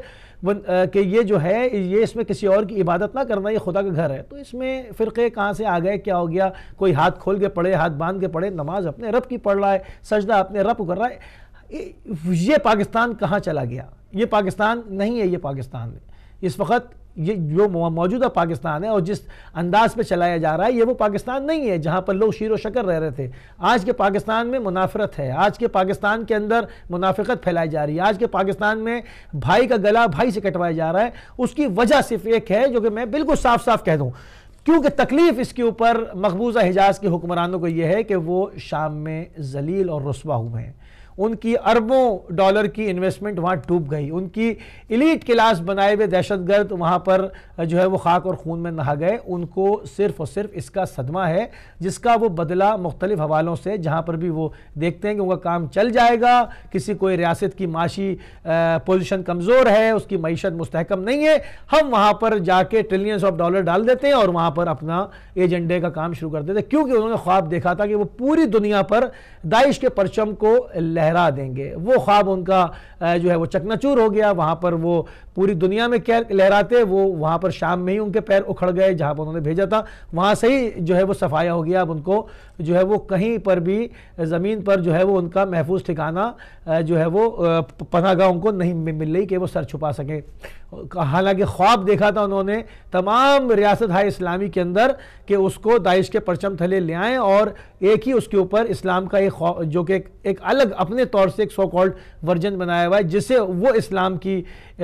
کہ یہ جو ہے یہ اس میں کسی اور کی عبادت نہ کرنا, یہ خدا کا گھر ہے. تو اس میں فرقے کہاں سے آ گئے, کیا ہو گیا, کوئی ہاتھ کھول کے پڑھے, ہاتھ باندھ کے پڑھے, نماز اپنے رب کی پڑھ رہا ہے, سجدہ اپنے رب کو کر رہا ہے. یہ پاکستان کہاں چلا گیا؟ یہ پاکستان نہیں ہے. یہ پاکستان اس وقت یہ جو موجودہ پاکستان ہے اور جس انداز پہ چلایا جا رہا ہے, یہ وہ پاکستان نہیں ہے جہاں پر لوگ شیر و شکر رہ رہے تھے. آج کے پاکستان میں منافرت ہے, آج کے پاکستان کے اندر منافقت پھیلائی جا رہی ہے, آج کے پاکستان میں بھائی کا گلا بھائی سے کٹوایا جا رہا ہے. اس کی وجہ صرف ایک ہے جو کہ میں بالکل صاف صاف کہہ دوں, کیونکہ تکلیف اس کے اوپر مقبوضہ حجاز کے حکمرانوں کو یہ ہے کہ وہ شام میں ذلیل اور رسوا ہوئے ہیں. ان کی اربوں ڈالر کی انویسٹمنٹ وہاں ڈوب گئی, ان کی ایلیٹ کلاس بنائے ہوئے دہشت گرد وہاں پر جو ہے وہ خاک اور خون میں نہا گئے. ان کو صرف اور صرف اس کا صدمہ ہے, جس کا وہ بدلہ مختلف حوالوں سے جہاں پر بھی وہ دیکھتے ہیں کہ ان کا کام چل جائے گا, کسی کوئی ریاست کی معاشی پوزیشن کمزور ہے, اس کی معیشت مستحکم نہیں ہے, ہم وہاں پر جا کے ٹریلینز آف ڈالر ڈال دیتے ہیں اور وہاں پر اپنا ایجنڈے کا کام شروع کر دیتے ہیں, کیونکہ انہوں نے خواب دیکھا تھا کہ وہ پوری دنیا پر داعش کے پرچم کو لہرا دیں گے. وہ خواب ان کا جو ہے وہ چکناچور ہو گیا. وہاں پر وہ پوری دنیا میں کیا لہراتے, وہ وہاں پر شام میں ہی ان کے پیر اکھڑ گئے جہاں پر انہوں نے بھیجا تھا, وہاں سے ہی جو ہے وہ صفایا ہو گیا. اب ان کو جو ہے وہ کہیں پر بھی زمین پر جو ہے وہ ان کا محفوظ ٹھکانہ جو ہے وہ پناہ گاہ ان کو نہیں مل رہی کہ وہ سر چھپا سکیں. حالانکہ خواب دیکھا تھا انہوں نے تمام ریاست ہائے اسلامی کے اندر کہ اس کو داعش کے پرچم تھلے لے آئیں اور ایک ہی اس کے اوپر اسلام کا ایک جو کہ ایک الگ اپنے طور سے ایک سو کالڈ ورژن بنایا ہوا ہے, جسے وہ اسلام کی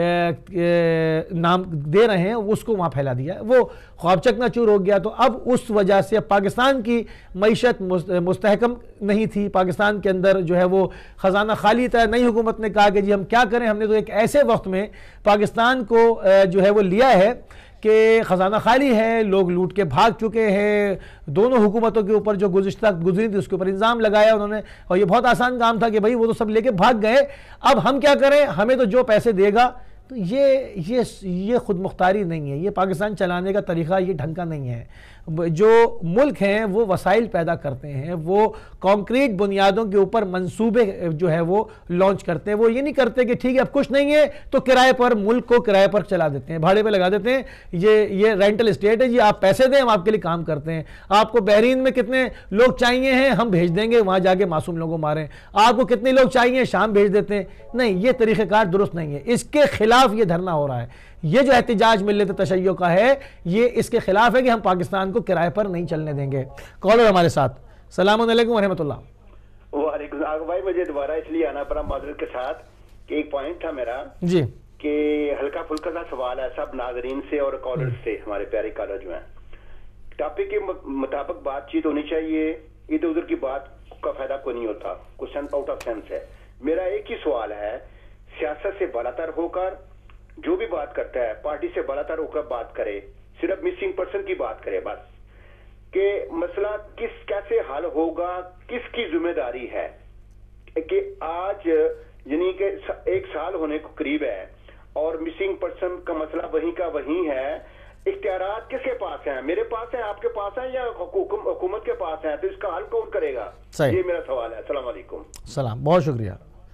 نام دے رہے ہیں, اس کو وہاں پھیلا دیا. وہ خواب چکنا چور ہو گیا. تو اب اس وجہ سے پاکستان کی معیشت مستحکم نہیں تھی, پاکستان کے اندر جو ہے وہ خزانہ خالی تھا. نئی حکومت نے کہا کہ جی ہم کیا کریں, ہم نے تو ایک ایسے وقت میں پاکستان کو جو ہے وہ لیا ہے کہ خزانہ خالی ہے, لوگ لوٹ کے بھاگ چکے ہیں, دونوں حکومتوں کے اوپر جو گزشتہ گزری تھی اس کے اوپر الزام لگایا انہوں نے, اور یہ بہت آسان کام تھا کہ بھائی وہ تو سب لے کے بھاگ گئے, اب ہم کیا کریں, ہمیں تو جو پیسے دے گا. تو یہ یہ یہ خود مختاری نہیں ہے, یہ پاکستان چلانے کا طریقہ یہ ڈھنگ کا نہیں ہے. جو ملک ہیں وہ وسائل پیدا کرتے ہیں, وہ کانکریٹ بنیادوں کے اوپر منصوبے جو ہے وہ لانچ کرتے ہیں. وہ یہ نہیں کرتے کہ ٹھیک ہے اب کچھ نہیں ہے تو کرائے پر ملک کو کرائے پر چلا دیتے ہیں, بھاڑے پہ لگا دیتے ہیں, یہ یہ رینٹل اسٹیٹ ہے جی, آپ پیسے دیں ہم آپ کے لیے کام کرتے ہیں. آپ کو بحرین میں کتنے لوگ چاہیے ہیں, ہم بھیج دیں گے وہاں جا کے معصوم لوگوں ماریں. آپ کو کتنے لوگ چاہیے, شام بھیج دیتے ہیں. نہیں, یہ طریقہ کار درست نہیں ہے. اس کے خلاف یہ دھرنا ہو رہا ہے. یہ جو احتجاج ملت تشیع کا ہے یہ اس کے خلاف ہے کہ ہم پاکستان کو کرائے پر نہیں چلنے دیں گے. کالر ہمارے ساتھ. السلام علیکم ورحمۃ اللہ. وعلیکم بھائی مجھے دوبارہ اس لیے آنا پڑا معذرت کے ساتھ کہ ایک پوائنٹ تھا میرا جی کہ ہلکا پھلکا سا سوال ہے سب ناظرین سے اور کالر سے، ہمارے پیارے کالر جو ہیں، ٹاپک کے مطابق بات چیت ہونی چاہیے، ادھر ادھر کی بات کا فائدہ کوئی نہیں ہوتا، کوشچن آؤٹ آف سینس ہے۔ میرا ایک ہی سوال ہے، سیاست سے بالاتر ہو کر جو بھی بات کرتا ہے پارٹی سے بالاتر ہو کر بات کرے، صرف مسنگ پرسن کی بات کرے بس، کہ مسئلہ کس کیسے حل ہوگا، کس کی ذمہ داری ہے کہ آج یعنی کہ ایک سال ہونے کو قریب ہے اور مسنگ پرسن کا مسئلہ وہیں کا وہیں ہے، اختیارات کس کے پاس ہیں؟ میرے پاس ہیں، آپ کے پاس ہیں، یا حکومت کے پاس ہیں؟ تو اس کا حل کون کرے گا؟ یہ میرا سوال ہے۔ السلام علیکم۔ سلام، بہت شکریہ،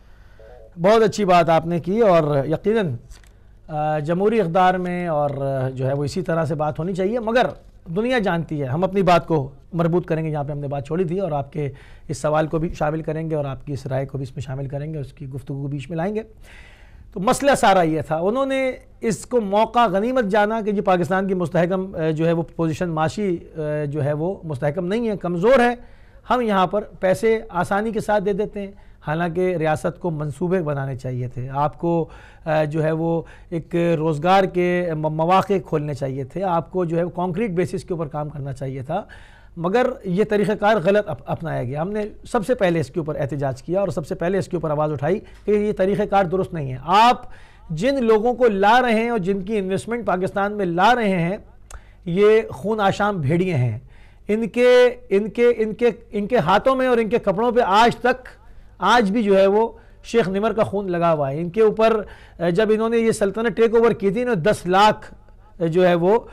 بہت اچھی بات آپ نے کی، اور یقیناً جمہوری اقدار میں اور جو ہے وہ اسی طرح سے بات ہونی چاہیے، مگر دنیا جانتی ہے، ہم اپنی بات کو مربوط کریں گے جہاں پہ ہم نے بات چھوڑی تھی، اور آپ کے اس سوال کو بھی شامل کریں گے اور آپ کی اس رائے کو بھی اس میں شامل کریں گے، اس کی گفتگو کو بیچ میں لائیں گے۔ تو مسئلہ سارا یہ تھا، انہوں نے اس کو موقع غنیمت جانا کہ جی پاکستان کی مستحکم جو ہے وہ پوزیشن معاشی جو ہے وہ مستحکم نہیں ہے، کمزور ہے، ہم یہاں پر پیسے آسانی کے ساتھ دے دیتے ہیں، حالانکہ ریاست کو منصوبے بنانے چاہیے تھے، آپ کو جو ہے وہ ایک روزگار کے مواقع کھولنے چاہیے تھے، آپ کو جو ہے وہ کانکریٹ بیسس کے اوپر کام کرنا چاہیے تھا، مگر یہ طریقہ کار غلط اپنایا گیا۔ ہم نے سب سے پہلے اس کے اوپر احتجاج کیا اور سب سے پہلے اس کے اوپر آواز اٹھائی کہ یہ طریقہ کار درست نہیں ہے۔ آپ جن لوگوں کو لا رہے ہیں اور جن کی انویسٹمنٹ پاکستان میں لا رہے ہیں، یہ خون آشام بھیڑیے ہیں، ان کے ان کے ان کے ان کے ہاتھوں میں اور ان کے کپڑوں پہ آج تک آج بھی جو ہے وہ شیخ نمر کا خون لگا ہوا ہے۔ ان کے اوپر جب انہوں نے یہ سلطنت ٹیک اوور کی تھی نا، دس لاکھ جو ہے وہ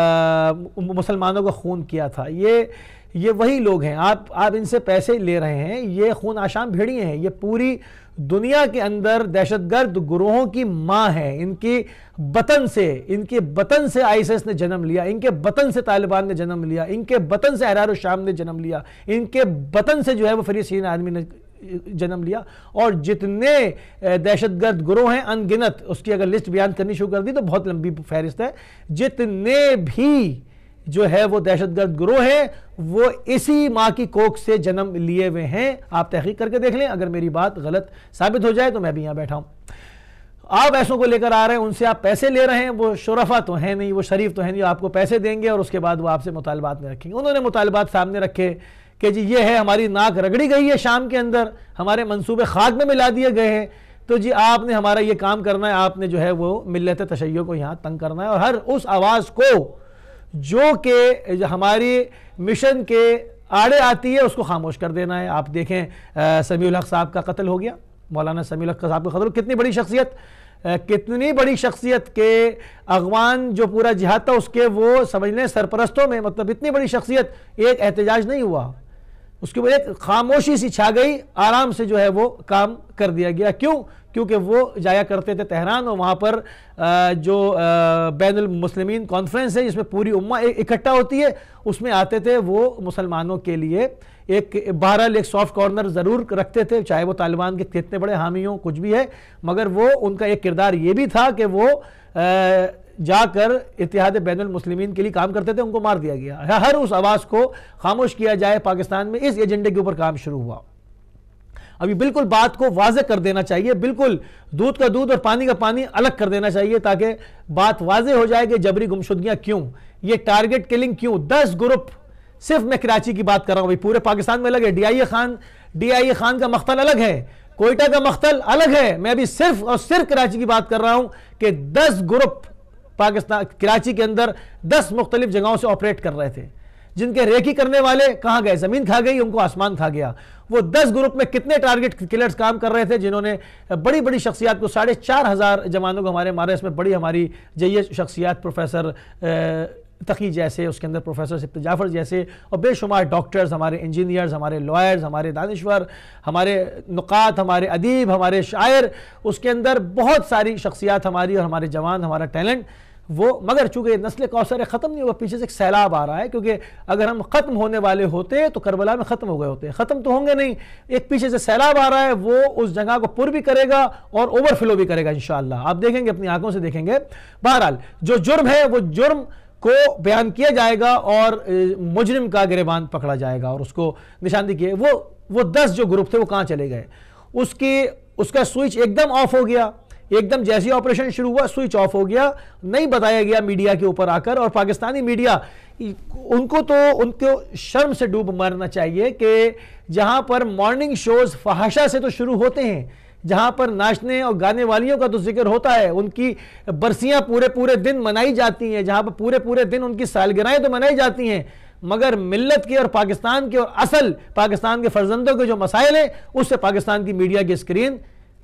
مسلمانوں کا خون کیا تھا، یہ یہ وہی لوگ ہیں، آپ آپ ان سے پیسے لے رہے ہیں، یہ خون آشام بھیڑیے ہیں، یہ پوری دنیا کے اندر دہشت گرد گروہوں کی ماں ہے، ان کی بطن سے ان کے بطن سے آئی ایس ایس نے جنم لیا، ان کے بطن سے طالبان نے جنم لیا، ان کے بطن سے احرار الشام نے جنم لیا، ان کے بطن سے جو ہے وہ فلسطین آدمی نے جنم لیا، اور جتنے دہشت گرد گروہ ہیں ان گنت، اس کی اگر لسٹ بیان کرنی شروع کر دی تو بہت لمبی فہرست ہے، جتنے بھی جو ہے وہ دہشت گرد گروہ ہیں وہ اسی ماں کی کوکھ سے جنم لیے ہوئے ہیں۔ آپ تحقیق کر کے دیکھ لیں، اگر میری بات غلط ثابت ہو جائے تو میں بھی یہاں بیٹھا ہوں۔ آپ ایسوں کو لے کر آ رہے ہیں، ان سے آپ پیسے لے رہے ہیں، وہ شرفا تو ہیں نہیں، وہ شریف تو ہیں نہیں، آپ کو پیسے دیں گے اور اس کے بعد وہ آپ سے مطالبات میں رکھیں گے۔ انہوں نے مطالبات سامنے رکھے کہ جی یہ ہے، ہماری ناک رگڑی گئی ہے شام کے اندر، ہمارے منصوبے خاک میں ملا دیے گئے ہیں، تو جی آپ نے ہمارا یہ کام کرنا ہے، آپ نے جو ہے وہ ملت تشیع کو یہاں تنگ کرنا ہے، اور ہر اس آواز کو جو کہ ہماری مشن کے آڑے آتی ہے اس کو خاموش کر دینا ہے۔ آپ دیکھیں سمیع الحق صاحب کا قتل ہو گیا، مولانا سمیع الحق صاحب کا قتل، کتنی بڑی شخصیت کتنی بڑی شخصیت کے اغوان جو پورا جہاد تھا اس کے وہ سمجھ لیں سرپرستوں میں، مطلب اتنی بڑی شخصیت، ایک احتجاج نہیں ہوا، اس کے بعد ایک خاموشی سی چھا گئی، آرام سے جو ہے وہ کام کر دیا گیا۔ کیوں؟ کیونکہ وہ جایا کرتے تھے تہران، اور وہاں پر جو بین المسلمین کانفرنس ہے جس میں پوری امہ اکٹھا ہوتی ہے، اس میں آتے تھے، وہ مسلمانوں کے لیے ایک بہرحال ایک سافٹ کارنر ضرور رکھتے تھے، چاہے وہ طالبان کے کتنے بڑے حامی ہوں، کچھ بھی ہے، مگر وہ ان کا ایک کردار یہ بھی تھا کہ وہ جا کر اتحاد بین المسلمین کے لیے کام کرتے تھے، ان کو مار دیا گیا۔ ہر اس آواز کو خاموش کیا جائے، پاکستان میں اس ایجنڈے کے اوپر کام شروع ہوا۔ ابھی بالکل بات کو واضح کر دینا چاہیے، بالکل دودھ کا دودھ اور پانی کا پانی الگ کر دینا چاہیے، تاکہ بات واضح ہو جائے کہ جبری گمشدگیاں کیوں، یہ ٹارگٹ کلنگ کیوں، دس گروپ، صرف میں کراچی کی بات کر رہا ہوں، پورے پاکستان میں الگ ہے، D I A Khan D I A Khan کا مقتل الگ ہے، کوئٹہ کا مقتل الگ ہے، میں ابھی صرف اور صرف کراچی کی بات کر رہا ہوں کہ دس گروپ پاکستان کراچی کے اندر دس مختلف جگہوں سے آپریٹ کر رہے تھے، جن کے ریکی کرنے والے کہاں گئے، زمین کھا گئی، ان کو آسمان کھا گیا۔ وہ دس گروپ میں کتنے ٹارگٹ کلرز کام کر رہے تھے، جنہوں نے بڑی بڑی شخصیات کو، ساڑھے چار ہزار جوانوں کو ہمارے مارے، اس میں بڑی ہماری جیش شخصیات، پروفیسر تقی جیسے، اس کے اندر پروفیسر سبت جعفر جیسے، اور بے شمار ڈاکٹرز، ہمارے انجینئرز، ہمارے لائرز، ہمارے دانشور، ہمارے نقاد، ہمارے ادیب، ہمارے شاعر، اس کے اندر بہت ساری شخصیات ہماری اور ہمارے جوان، ہمارا ٹیلنٹ وہ، مگر چونکہ یہ نسل کوثر ختم نہیں ہوا، پیچھے سے ایک سیلاب آ رہا ہے، کیونکہ اگر ہم ختم ہونے والے ہوتے تو کربلا میں ختم ہو گئے ہوتے، ختم تو ہوں گے نہیں، ایک پیچھے سے سیلاب آ رہا ہے، وہ اس جگہ کو پر بھی کرے گا اور اوور فلو بھی کرے گا انشاءاللہ، آپ دیکھیں گے، اپنی آنکھوں سے دیکھیں گے۔ بہرحال جو جرم ہے وہ جرم کو بیان کیا جائے گا اور مجرم کا گریبان پکڑا جائے گا اور اس کو نشاندہی کی. وہ وہ دس جو گروپ تھے وہ کہاں چلے گئے؟ اس کی اس کا سوئچ ایک دم آف ہو گیا. ایک دم جیسی آپریشن شروع ہوا سوئچ آف ہو گیا, نہیں بتایا گیا میڈیا کے اوپر آ کر. اور پاکستانی میڈیا ان کو تو ان کو شرم سے ڈوب مرنا چاہیے کہ جہاں پر مارننگ شوز فحاشا سے تو شروع ہوتے ہیں, جہاں پر ناچنے اور گانے والیوں کا تو ذکر ہوتا ہے, ان کی برسیاں پورے پورے دن منائی جاتی ہیں, جہاں پر پورے پورے دن ان کی سالگرہیں تو منائی جاتی ہیں, مگر ملت کے اور پاکستان کے اور اصل پاکستان کے فرزندوں کے جو مسائل ہیں اس سے پاکستان کی میڈیا کی اسکرین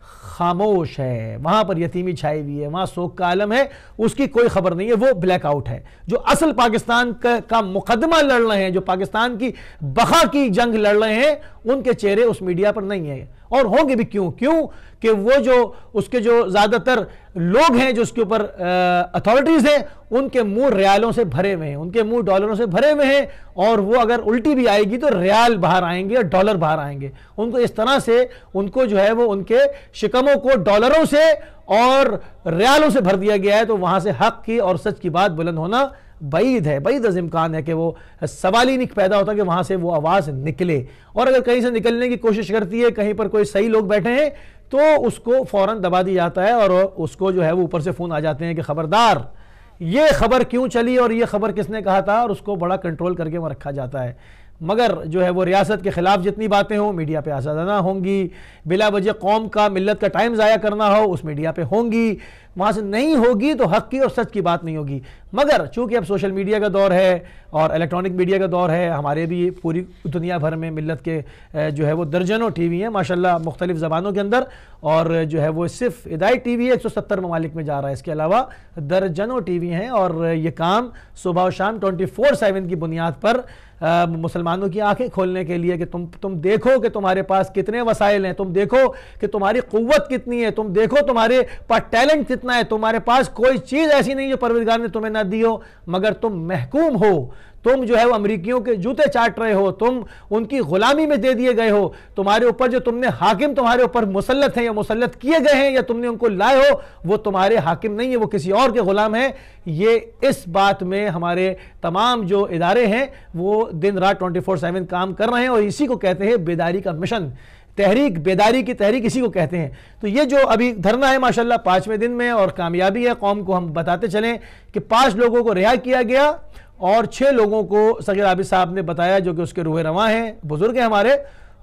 خاموش ہے. وہاں پر یتیمی چھائی ہوئی ہے, وہاں سوگ کا عالم ہے, اس کی کوئی خبر نہیں ہے, وہ بلیک آؤٹ ہے. جو اصل پاکستان کا مقدمہ لڑ رہے ہیں, جو پاکستان کی بقا کی جنگ لڑ رہے ہیں, ان کے چہرے اس میڈیا پر نہیں ہیں. اور ہوں گے بھی کیوں کیوں کہ وہ جو اس کے جو زیادہ تر لوگ ہیں جو اس کے اوپر اتھارٹیز ہیں, ان کے منہ ریالوں سے بھرے ہوئے ہیں, ان کے منہ ڈالروں سے بھرے ہوئے ہیں, اور وہ اگر الٹی بھی آئے گی تو ریال باہر آئیں گے اور ڈالر باہر آئیں گے. ان کو اس طرح سے ان کو جو ہے وہ ان کے شکموں کو ڈالروں سے اور ریالوں سے بھر دیا گیا ہے. تو وہاں سے حق کی اور سچ کی بات بلند ہونا بعید ہے, بعید از امکان ہے کہ وہ سوال ہی نہیں پیدا ہوتا کہ وہاں سے وہ آواز نکلے. اور اگر کہیں سے نکلنے کی کوشش کرتی ہے, کہیں پر کوئی صحیح لوگ بیٹھے ہیں, تو اس کو فوراً دبا دیا جاتا ہے اور اس کو جو ہے وہ اوپر سے فون آ جاتے ہیں کہ خبردار یہ خبر کیوں چلی اور یہ خبر کس نے کہا تھا, اور اس کو بڑا کنٹرول کر کے وہ رکھا جاتا ہے. مگر جو ہے وہ ریاست کے خلاف جتنی باتیں ہوں میڈیا پہ آزادانہ ہوں گی, بلا وجہ قوم کا ملت کا ٹائم ضائع کرنا ہو اس میڈیا پہ ہوں گی, وہاں سے نہیں ہوگی تو حق کی اور سچ کی بات نہیں ہوگی. مگر چونکہ اب سوشل میڈیا کا دور ہے اور الیکٹرانک میڈیا کا دور ہے, ہمارے بھی پوری دنیا بھر میں ملت کے جو ہے وہ درجنوں ٹی وی ہیں ماشاءاللہ مختلف زبانوں کے اندر, اور جو ہے وہ صرف ادائی ٹی وی ایک سو ستر ممالک میں جا رہا ہے, اس کے علاوہ درجنوں ٹی وی ہیں, اور یہ کام صبح و شام ٹوئنٹی فور سیون کی بنیاد پر مسلمانوں کی آنکھیں کھولنے کے لیے کہ تم تم دیکھو کہ تمہارے پاس کتنے وسائل ہیں, تم دیکھو کہ تمہاری قوت کتنی ہے, تم دیکھو تمہارے پاس ٹیلنٹ کتنا ہے, تمہارے پاس کوئی چیز ایسی نہیں جو پروردگار نے تمہیں نہ دی ہو, مگر تم محکوم ہو, تم جو ہے وہ امریکیوں کے جوتے چاٹ رہے ہو, تم ان کی غلامی میں دے دیے گئے ہو, تمہارے اوپر جو تم نے حاکم تمہارے اوپر مسلط ہیں یا مسلط کیے گئے ہیں یا تم نے ان کو لائے ہو, وہ تمہارے حاکم نہیں ہے, وہ کسی اور کے غلام ہیں. یہ اس بات میں ہمارے تمام جو ادارے ہیں وہ دن رات ٹوئنٹی فور سیون کام کر رہے ہیں, اور اسی کو کہتے ہیں بیداری کا مشن, تحریک, بیداری کی تحریک اسی کو کہتے ہیں. تو یہ جو ابھی دھرنا ہے ماشاءاللہ پانچویں دن میں, اور کامیابی ہے, قوم کو ہم بتاتے چلیں کہ پانچ لوگوں کو رہا کیا گیا اور چھ لوگوں کو صغیر عابد صاحب نے بتایا جو کہ اس کے روح رواں ہیں, بزرگ ہیں ہمارے.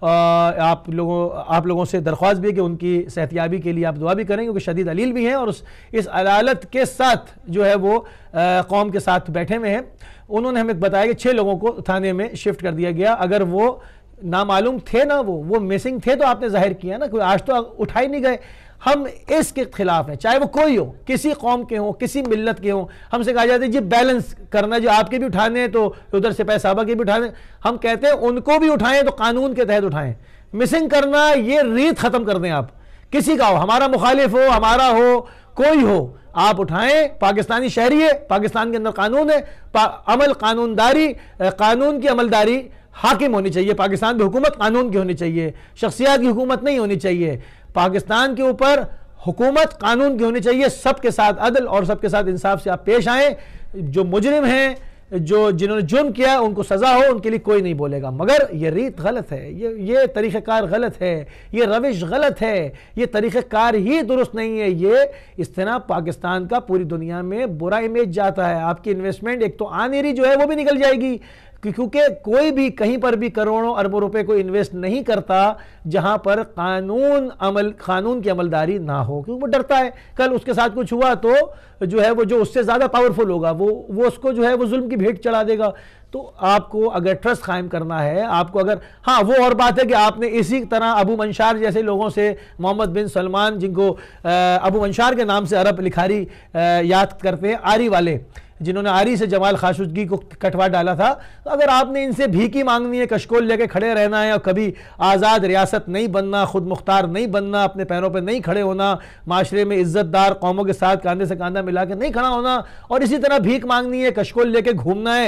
آپ لوگوں آپ لوگوں سے درخواست بھی ہے کہ ان کی صحتیابی کے لیے آپ دعا بھی کریں, کیونکہ شدید علیل بھی ہیں اور اس اس علالت کے ساتھ جو ہے وہ قوم کے ساتھ بیٹھے ہوئے ہیں. انہوں نے ہمیں بتایا کہ چھ لوگوں کو تھانے میں شفٹ کر دیا گیا. اگر وہ نامعلوم تھے نا, وہ وہ مسنگ تھے تو آپ نے ظاہر کیا نا, کوئی آج تو اٹھائی نہیں گئے. ہم اس کے خلاف ہیں, چاہے وہ کوئی ہو, کسی قوم کے ہوں, کسی ملت کے ہوں. ہم سے کہا جاتا ہے جی بیلنس کرنا, جو آپ کے بھی اٹھانے ہیں تو ادھر سے پیسہ صحابہ کے بھی اٹھانے, ہم کہتے ہیں ان کو بھی اٹھائیں تو قانون کے تحت اٹھائیں. مسنگ کرنا یہ ریت ختم کر دیں آپ, کسی کا ہو, ہمارا مخالف ہو, ہمارا ہو, کوئی ہو, آپ اٹھائیں. پاکستانی شہری ہے, پاکستان کے اندر قانون ہے, عمل قانون داری, قانون کی عملداری حاکم ہونی چاہیے. پاکستان کی حکومت قانون کی ہونی چاہیے, شخصیات کی حکومت نہیں ہونی چاہیے. پاکستان کے اوپر حکومت قانون کی ہونی چاہیے, سب کے ساتھ عدل اور سب کے ساتھ انصاف سے آپ پیش آئیں. جو مجرم ہیں, جو جنہوں نے جرم کیا ان کو سزا ہو, ان کے لیے کوئی نہیں بولے گا. مگر یہ ریت غلط ہے, یہ یہ طریقہ کار غلط ہے, یہ روش غلط ہے, یہ طریقہ کار ہی درست نہیں ہے. یہ اس طرح پاکستان کا پوری دنیا میں برا امیج جاتا ہے. آپ کی انویسٹمنٹ ایک تو آ نہیں رہی جو ہے وہ بھی نکل جائے گی, کیونکہ کوئی بھی کہیں پر بھی کروڑوں اربوں روپے کو انویسٹ نہیں کرتا جہاں پر قانون عمل قانون کی عملداری نہ ہو, کیونکہ وہ ڈرتا ہے کل اس کے ساتھ کچھ ہوا تو جو ہے وہ جو اس سے زیادہ پاورفل ہوگا وہ وہ اس کو جو ہے وہ ظلم کی بھیٹ چڑھا دے گا. تو آپ کو اگر ٹرسٹ قائم کرنا ہے, آپ کو اگر ہاں وہ اور بات ہے کہ آپ نے اسی طرح ابو منشار جیسے لوگوں سے, محمد بن سلمان جن کو ابو منشار کے نام سے عرب لکھاری یاد کرتے ہیں, آری والے جنہوں نے آری سے جمال خاشقجی کو کٹوا ڈالا تھا, تو اگر آپ نے ان سے بھیکی مانگنی ہے, کشکول لے کے کھڑے رہنا ہے اور کبھی آزاد ریاست نہیں بننا, خود مختار نہیں بننا, اپنے پیروں پہ نہیں کھڑے ہونا, معاشرے میں عزت دار قوموں کے ساتھ کاندھے سے کاندھا ملا کے نہیں کھڑا ہونا, اور اسی طرح بھیک مانگنی ہے, کشکول لے کے گھومنا ہے,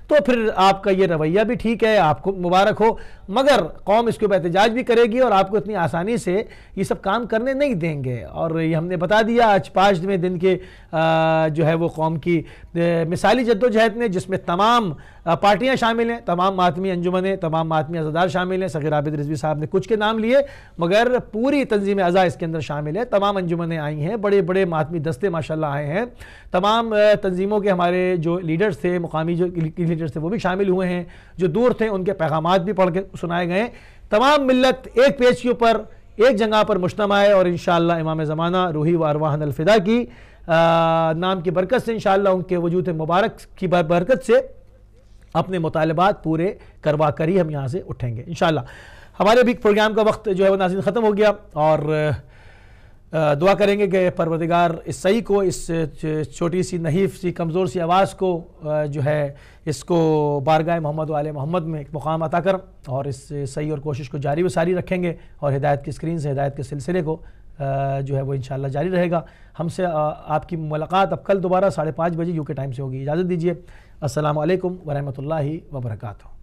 تو پھر آپ کا یہ رویہ بھی ٹھیک ہے، آپ کو مبارک ہو، مگر قوم اس کے اوپر احتجاج بھی کرے گی اور آپ کو اتنی آسانی سے یہ سب کام کرنے نہیں دیں گے۔ اور یہ ہم نے بتا دیا آج پانچویں دن کے جو ہے وہ قوم کی مثالی جدوجہد میں، جس میں تمام پارٹیاں شامل ہیں، تمام ماتمی انجمنیں، تمام ماتمی عزادار شامل ہیں۔ صغیر عابد رضوی صاحب نے کچھ کے نام لیے مگر پوری تنظیم اعضاء اس کے اندر شامل ہے، تمام انجمنیں آئی ہیں، بڑے بڑے ماتمی دستے ماشاءاللہ آئے ہیں، تمام تنظیموں کے ہمارے جو لیڈرز تھے، مقامی جو لیڈرز تھے وہ بھی شامل ہوئے ہیں، جو دور تھے ان کے پیغامات بھی پڑھ کے سنائے گئے۔ تمام ملت ایک پیج کے اوپر ایک جگہ پر مجتمع ہے اور انشاءاللہ امام زمانہ روحی و ارواحنا الفدا کی نام کی برکت سے، انشاءاللہ ان کے وجود مبارک کی برکت سے اپنے مطالبات پورے کروا کر ہی ہم یہاں سے اٹھیں گے انشاءاللہ۔ ہمارے بھی پروگرام کا وقت جو ہے وہ ناظرین ختم ہو گیا، اور دعا کریں گے کہ پروردگار اس صحیح کو، اس چھوٹی سی نحیف سی کمزور سی آواز کو جو ہے اس کو بارگاہ محمد و آل محمد میں ایک مقام عطا کر، اور اس صحیح اور کوشش کو جاری و ساری رکھیں گے، اور ہدایت کی اسکرین سے ہدایت کے سلسلے کو جو ہے وہ انشاءاللہ جاری رہے گا۔ ہم سے آپ کی ملاقات اب کل دوبارہ ساڑھے پانچ بجے یو کے ٹائم سے ہوگی۔ اجازت دیجیے، السلام علیکم ورحمۃ اللہ وبرکاتہ۔